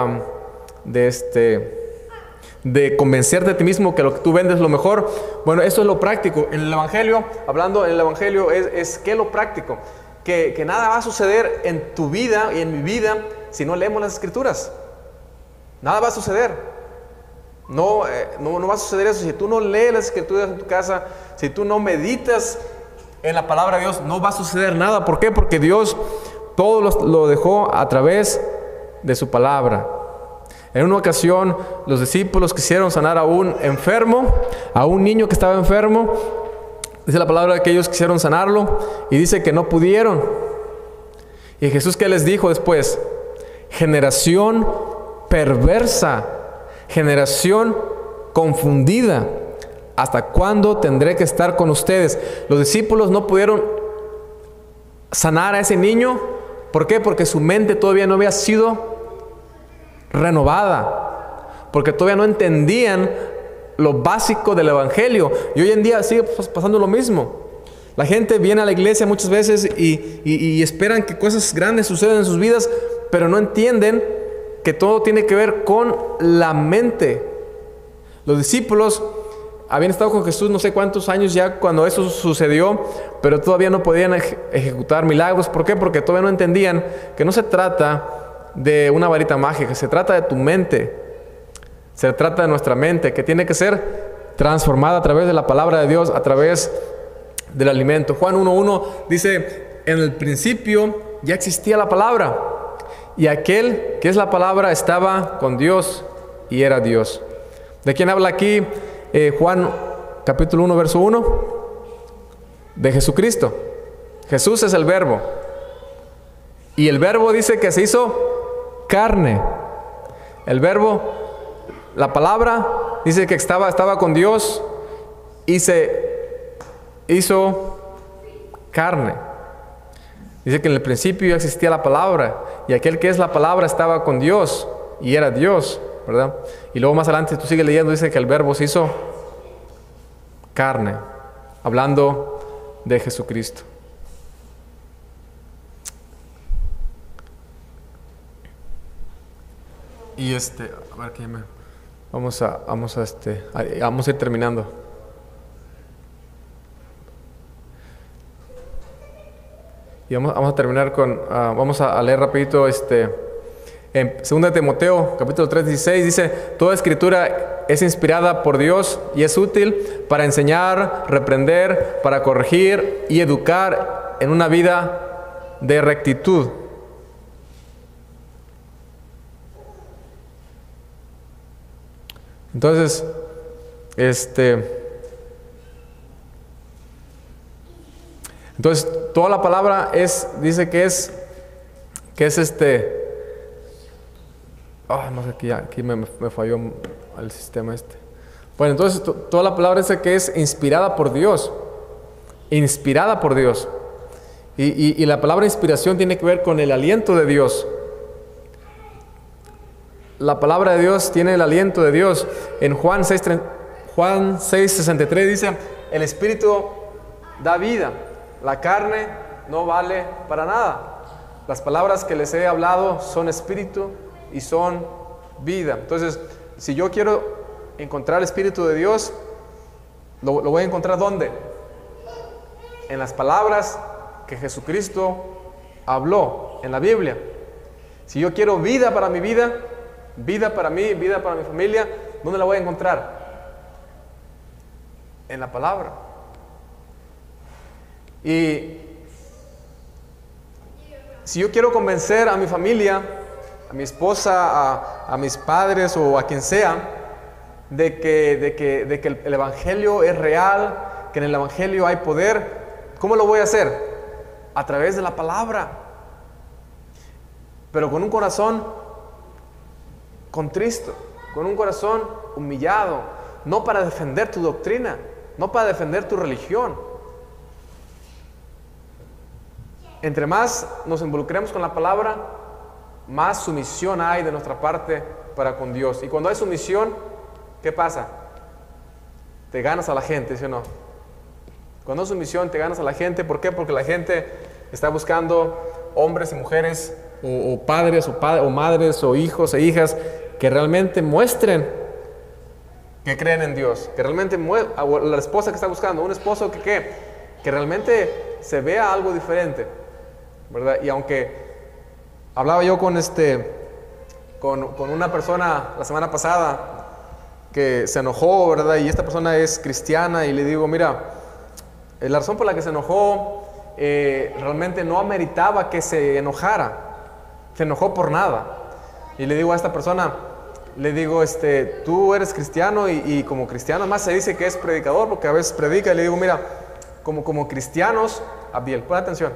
de convencerte a ti mismo que lo que tú vendes es lo mejor. Bueno, eso es lo práctico. En el Evangelio, hablando en el Evangelio, ¿qué es lo práctico? Que nada va a suceder en tu vida y en mi vida si no leemos las Escrituras. Nada va a suceder. No va a suceder eso si tú no lees las Escrituras en tu casa, si tú no meditas en la palabra de Dios, no va a suceder nada. ¿Por qué? Porque Dios todo lo dejó a través de su palabra. En una ocasión, los discípulos quisieron sanar a un enfermo, a un niño que estaba enfermo. Dice la palabra que ellos quisieron sanarlo y dice que no pudieron. Y Jesús, ¿qué les dijo después? Generación perversa, generación confundida, ¿hasta cuándo tendré que estar con ustedes? Los discípulos no pudieron sanar a ese niño. ¿Por qué? Porque su mente todavía no había sido renovada, porque todavía no entendían lo básico del Evangelio. Y hoy en día sigue pasando lo mismo. La gente viene a la iglesia muchas veces y esperan que cosas grandes sucedan en sus vidas, pero no entienden que todo tiene que ver con la mente. Los discípulos habían estado con Jesús no sé cuántos años ya cuando eso sucedió, pero todavía no podían ejecutar milagros. ¿Por qué? Porque todavía no entendían que no se trata de una varita mágica, se trata de tu mente, se trata de nuestra mente, que tiene que ser transformada a través de la palabra de Dios, a través del alimento. Juan 1:1 dice: en el principio ya existía la palabra, y aquel que es la palabra estaba con Dios y era Dios. ¿De quién habla aquí Juan capítulo 1 verso 1? De Jesucristo. Jesús es el verbo, y el verbo dice que se hizo carne. El verbo, la palabra, dice que estaba con Dios y se hizo carne. Dice que en el principio ya existía la palabra, y aquel que es la palabra estaba con Dios y era Dios, ¿verdad? Y luego más adelante tú sigues leyendo, dice que el verbo se hizo carne, hablando de Jesucristo. Y a ver, vamos a ir terminando. Y vamos a terminar con, vamos a leer rapidito en 2 Timoteo capítulo 3:16 dice: toda escritura es inspirada por Dios y es útil para enseñar, reprender, para corregir y educar en una vida de rectitud. Entonces, entonces toda la palabra dice que es no sé, aquí me falló el sistema Bueno, entonces toda la palabra dice que es inspirada por Dios. Inspirada por Dios. Y la palabra inspiración tiene que ver con el aliento de Dios. La palabra de Dios tiene el aliento de Dios. En Juan 6:63 dice: el Espíritu da vida, la carne no vale para nada. Las palabras que les he hablado son espíritu y son vida. Entonces, si yo quiero encontrar el Espíritu de Dios, lo voy a encontrar ¿dónde? En las palabras que Jesucristo habló en la Biblia. Si yo quiero vida para mi vida, vida para mí, vida para mi familia, ¿dónde la voy a encontrar? En la palabra. Y si yo quiero convencer a mi familia, a mi esposa, a mis padres o a quien sea, de que el Evangelio es real, que en el Evangelio hay poder, ¿cómo lo voy a hacer? A través de la palabra. Pero con un corazón contristo, con un corazón humillado, no para defender tu doctrina, no para defender tu religión. Entre más nos involucremos con la palabra, más sumisión hay de nuestra parte para con Dios. Y cuando hay sumisión, ¿qué pasa? Te ganas a la gente, ¿sí o no? Cuando hay sumisión, te ganas a la gente. ¿Por qué? Porque la gente está buscando hombres y mujeres, o padres, o madres, o hijos e hijas, que realmente muestren que creen en Dios. Que realmente la esposa que está buscando, un esposo que realmente se vea algo diferente, ¿verdad? Y aunque hablaba yo con una persona la semana pasada que se enojó, ¿verdad? Y esta persona es cristiana, y le digo: mira, la razón por la que se enojó realmente no ameritaba que se enojara. Se enojó por nada. Y le digo a esta persona, le digo, tú eres cristiano, y como cristiano más se dice que es predicador, porque a veces predica. Y le digo: mira, como cristianos, Abiel, pon atención,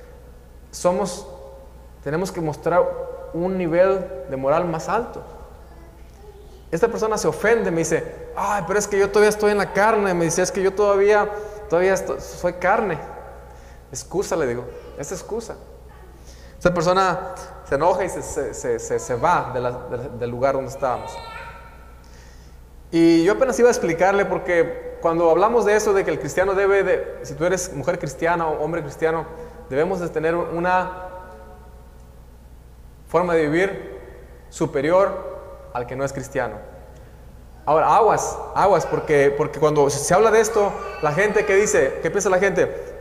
tenemos que mostrar un nivel de moral más alto. Esta persona se ofende, me dice: ay, pero es que yo todavía estoy en la carne. Me dice: es que yo todavía soy carne. Excusa, le digo, es excusa. Esta persona se enoja y se va del lugar donde estábamos. Y yo apenas iba a explicarle, porque cuando hablamos de eso, de que el cristiano si tú eres mujer cristiana o hombre cristiano, debemos de tener una forma de vivir superior al que no es cristiano. Ahora, aguas, porque cuando se habla de esto, la gente que dice, ¿qué piensa la gente?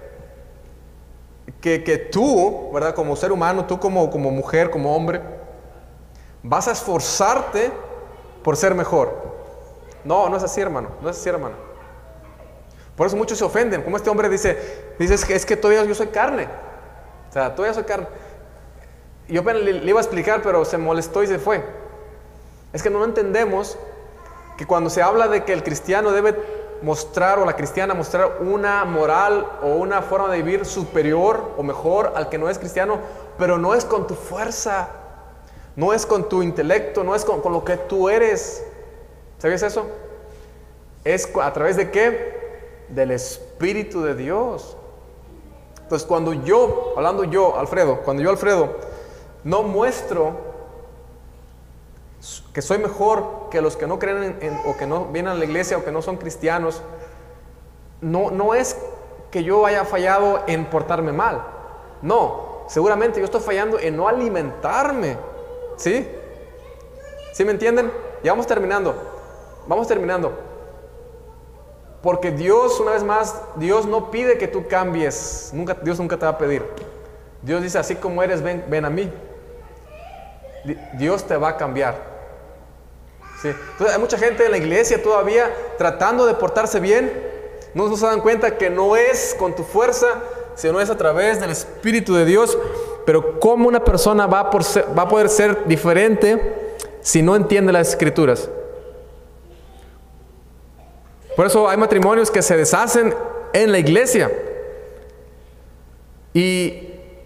Que tú, ¿verdad? Como ser humano, tú como mujer, como hombre, vas a esforzarte por ser mejor. No es así, hermano, no es así, hermano. Por eso muchos se ofenden, como este hombre dice es que todavía yo soy carne. O sea, todavía soy carne. Yo apenas le iba a explicar, pero se molestó y se fue. Es que no entendemos que cuando se habla de que el cristiano debe mostrar, o la cristiana mostrar una moral o una forma de vivir superior o mejor al que no es cristiano, pero no es con tu fuerza, no es con tu intelecto, no es con lo que tú eres. ¿Sabías eso? ¿Es a través de qué? Del Espíritu de Dios. Entonces cuando yo, Alfredo, no muestro que soy mejor que los que no creen o que no vienen a la iglesia o que no son cristianos, no es que yo haya fallado en portarme mal. No, seguramente yo estoy fallando en no alimentarme. ¿Sí? ¿Sí me entienden? Ya vamos terminando. Porque Dios, una vez más, Dios no pide que tú cambies. Dios nunca te va a pedir. Dios dice, así como eres, ven a mí. Dios te va a cambiar. ¿Sí? Entonces hay mucha gente en la iglesia todavía tratando de portarse bien. No se dan cuenta que no es con tu fuerza, sino es a través del Espíritu de Dios. Pero ¿cómo una persona va a poder ser diferente si no entiende las Escrituras? Por eso hay matrimonios que se deshacen en la iglesia. Y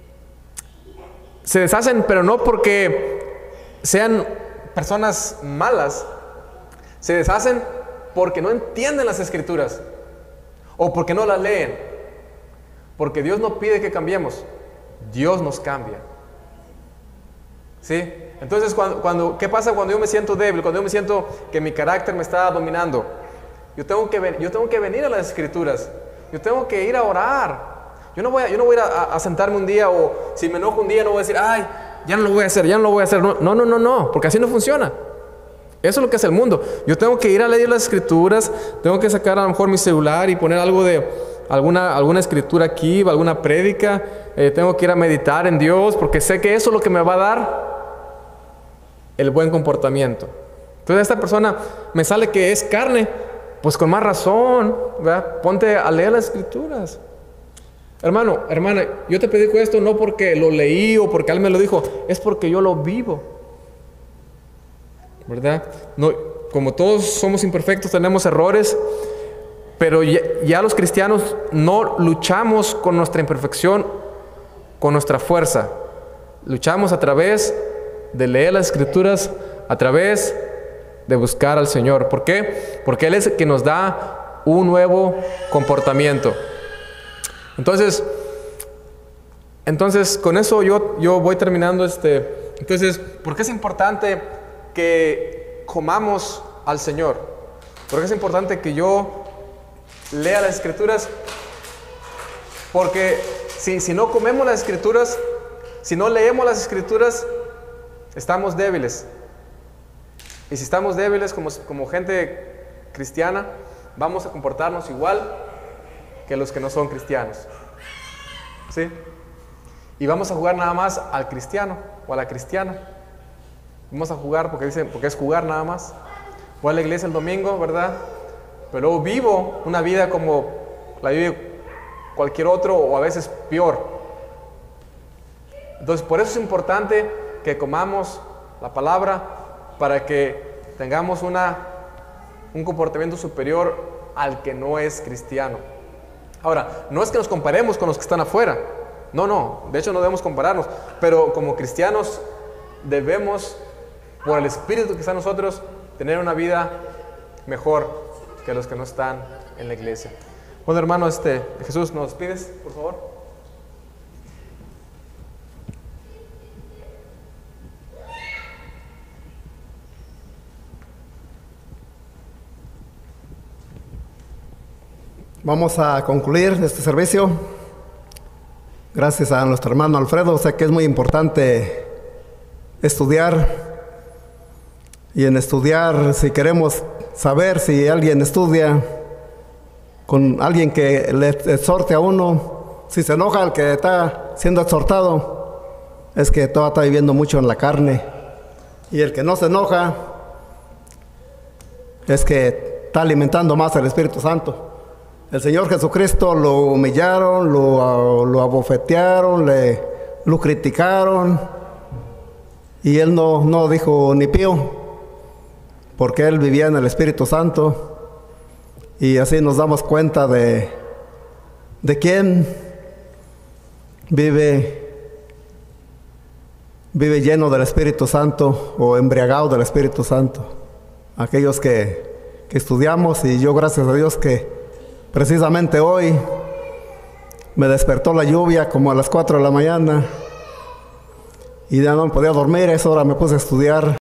se deshacen, pero no porque sean personas malas. Se deshacen porque no entienden las Escrituras o porque no las leen. Porque Dios no pide que cambiemos, Dios nos cambia. ¿Sí? Entonces, ¿qué pasa cuando yo me siento débil? Cuando yo me siento que mi carácter me está dominando. Yo tengo que venir a las Escrituras. Yo tengo que ir a orar. Yo no voy a ir a sentarme un día, o si me enojo un día no voy a decir, ay, ya no lo voy a hacer. No, porque así no funciona. Eso es lo que hace el mundo. Yo tengo que ir a leer las Escrituras, tengo que sacar a lo mejor mi celular y poner algo de alguna escritura aquí, alguna prédica. Tengo que ir a meditar en Dios, porque sé que eso es lo que me va a dar el buen comportamiento. Entonces esta persona me sale que es carne, pues con más razón, ¿verdad? Ponte a leer las Escrituras. Hermano, hermana, yo te predico esto no porque lo leí o porque alguien me lo dijo, es porque yo lo vivo, ¿verdad? No, como todos somos imperfectos, tenemos errores, pero ya los cristianos no luchamos con nuestra imperfección, con nuestra fuerza. Luchamos a través de leer las Escrituras, a través de buscar al Señor. ¿Por qué? Porque Él es el que nos da un nuevo comportamiento. Entonces con eso yo voy terminando. Entonces, ¿por qué es importante que comamos al Señor? ¿Por qué es importante que yo lea las Escrituras? Porque si no comemos las Escrituras, si no leemos las Escrituras, estamos débiles. Y si estamos débiles como gente cristiana, vamos a comportarnos igual que los que no son cristianos. ¿Sí? Y vamos a jugar nada más al cristiano o a la cristiana. Vamos a jugar porque es jugar nada más. Voy a la iglesia el domingo, ¿verdad? Pero luego vivo una vida como la vive cualquier otro, o a veces peor. Entonces, por eso es importante que comamos la palabra, para que tengamos un comportamiento superior al que no es cristiano. Ahora, no es que nos comparemos con los que están afuera. No, de hecho no debemos compararnos. Pero como cristianos debemos, por el Espíritu que está en nosotros, tener una vida mejor que los que no están en la iglesia. Bueno, hermano, Jesús, ¿nos pides, por favor? Vamos a concluir este servicio. Gracias a nuestro hermano Alfredo. Sé que es muy importante estudiar. Y en estudiar, si queremos saber si alguien estudia con alguien que le exhorte a uno, si se enoja el que está siendo exhortado, es que todavía está viviendo mucho en la carne. Y el que no se enoja, es que está alimentando más el Espíritu Santo. El Señor Jesucristo lo humillaron, lo abofetearon, lo criticaron, y Él no dijo ni pío, porque Él vivía en el Espíritu Santo. Y así nos damos cuenta de quién vive lleno del Espíritu Santo o embriagado del Espíritu Santo. Aquellos que estudiamos, y yo gracias a Dios que precisamente hoy me despertó la lluvia como a las 4 de la mañana y ya no me podía dormir. A esa hora me puse a estudiar.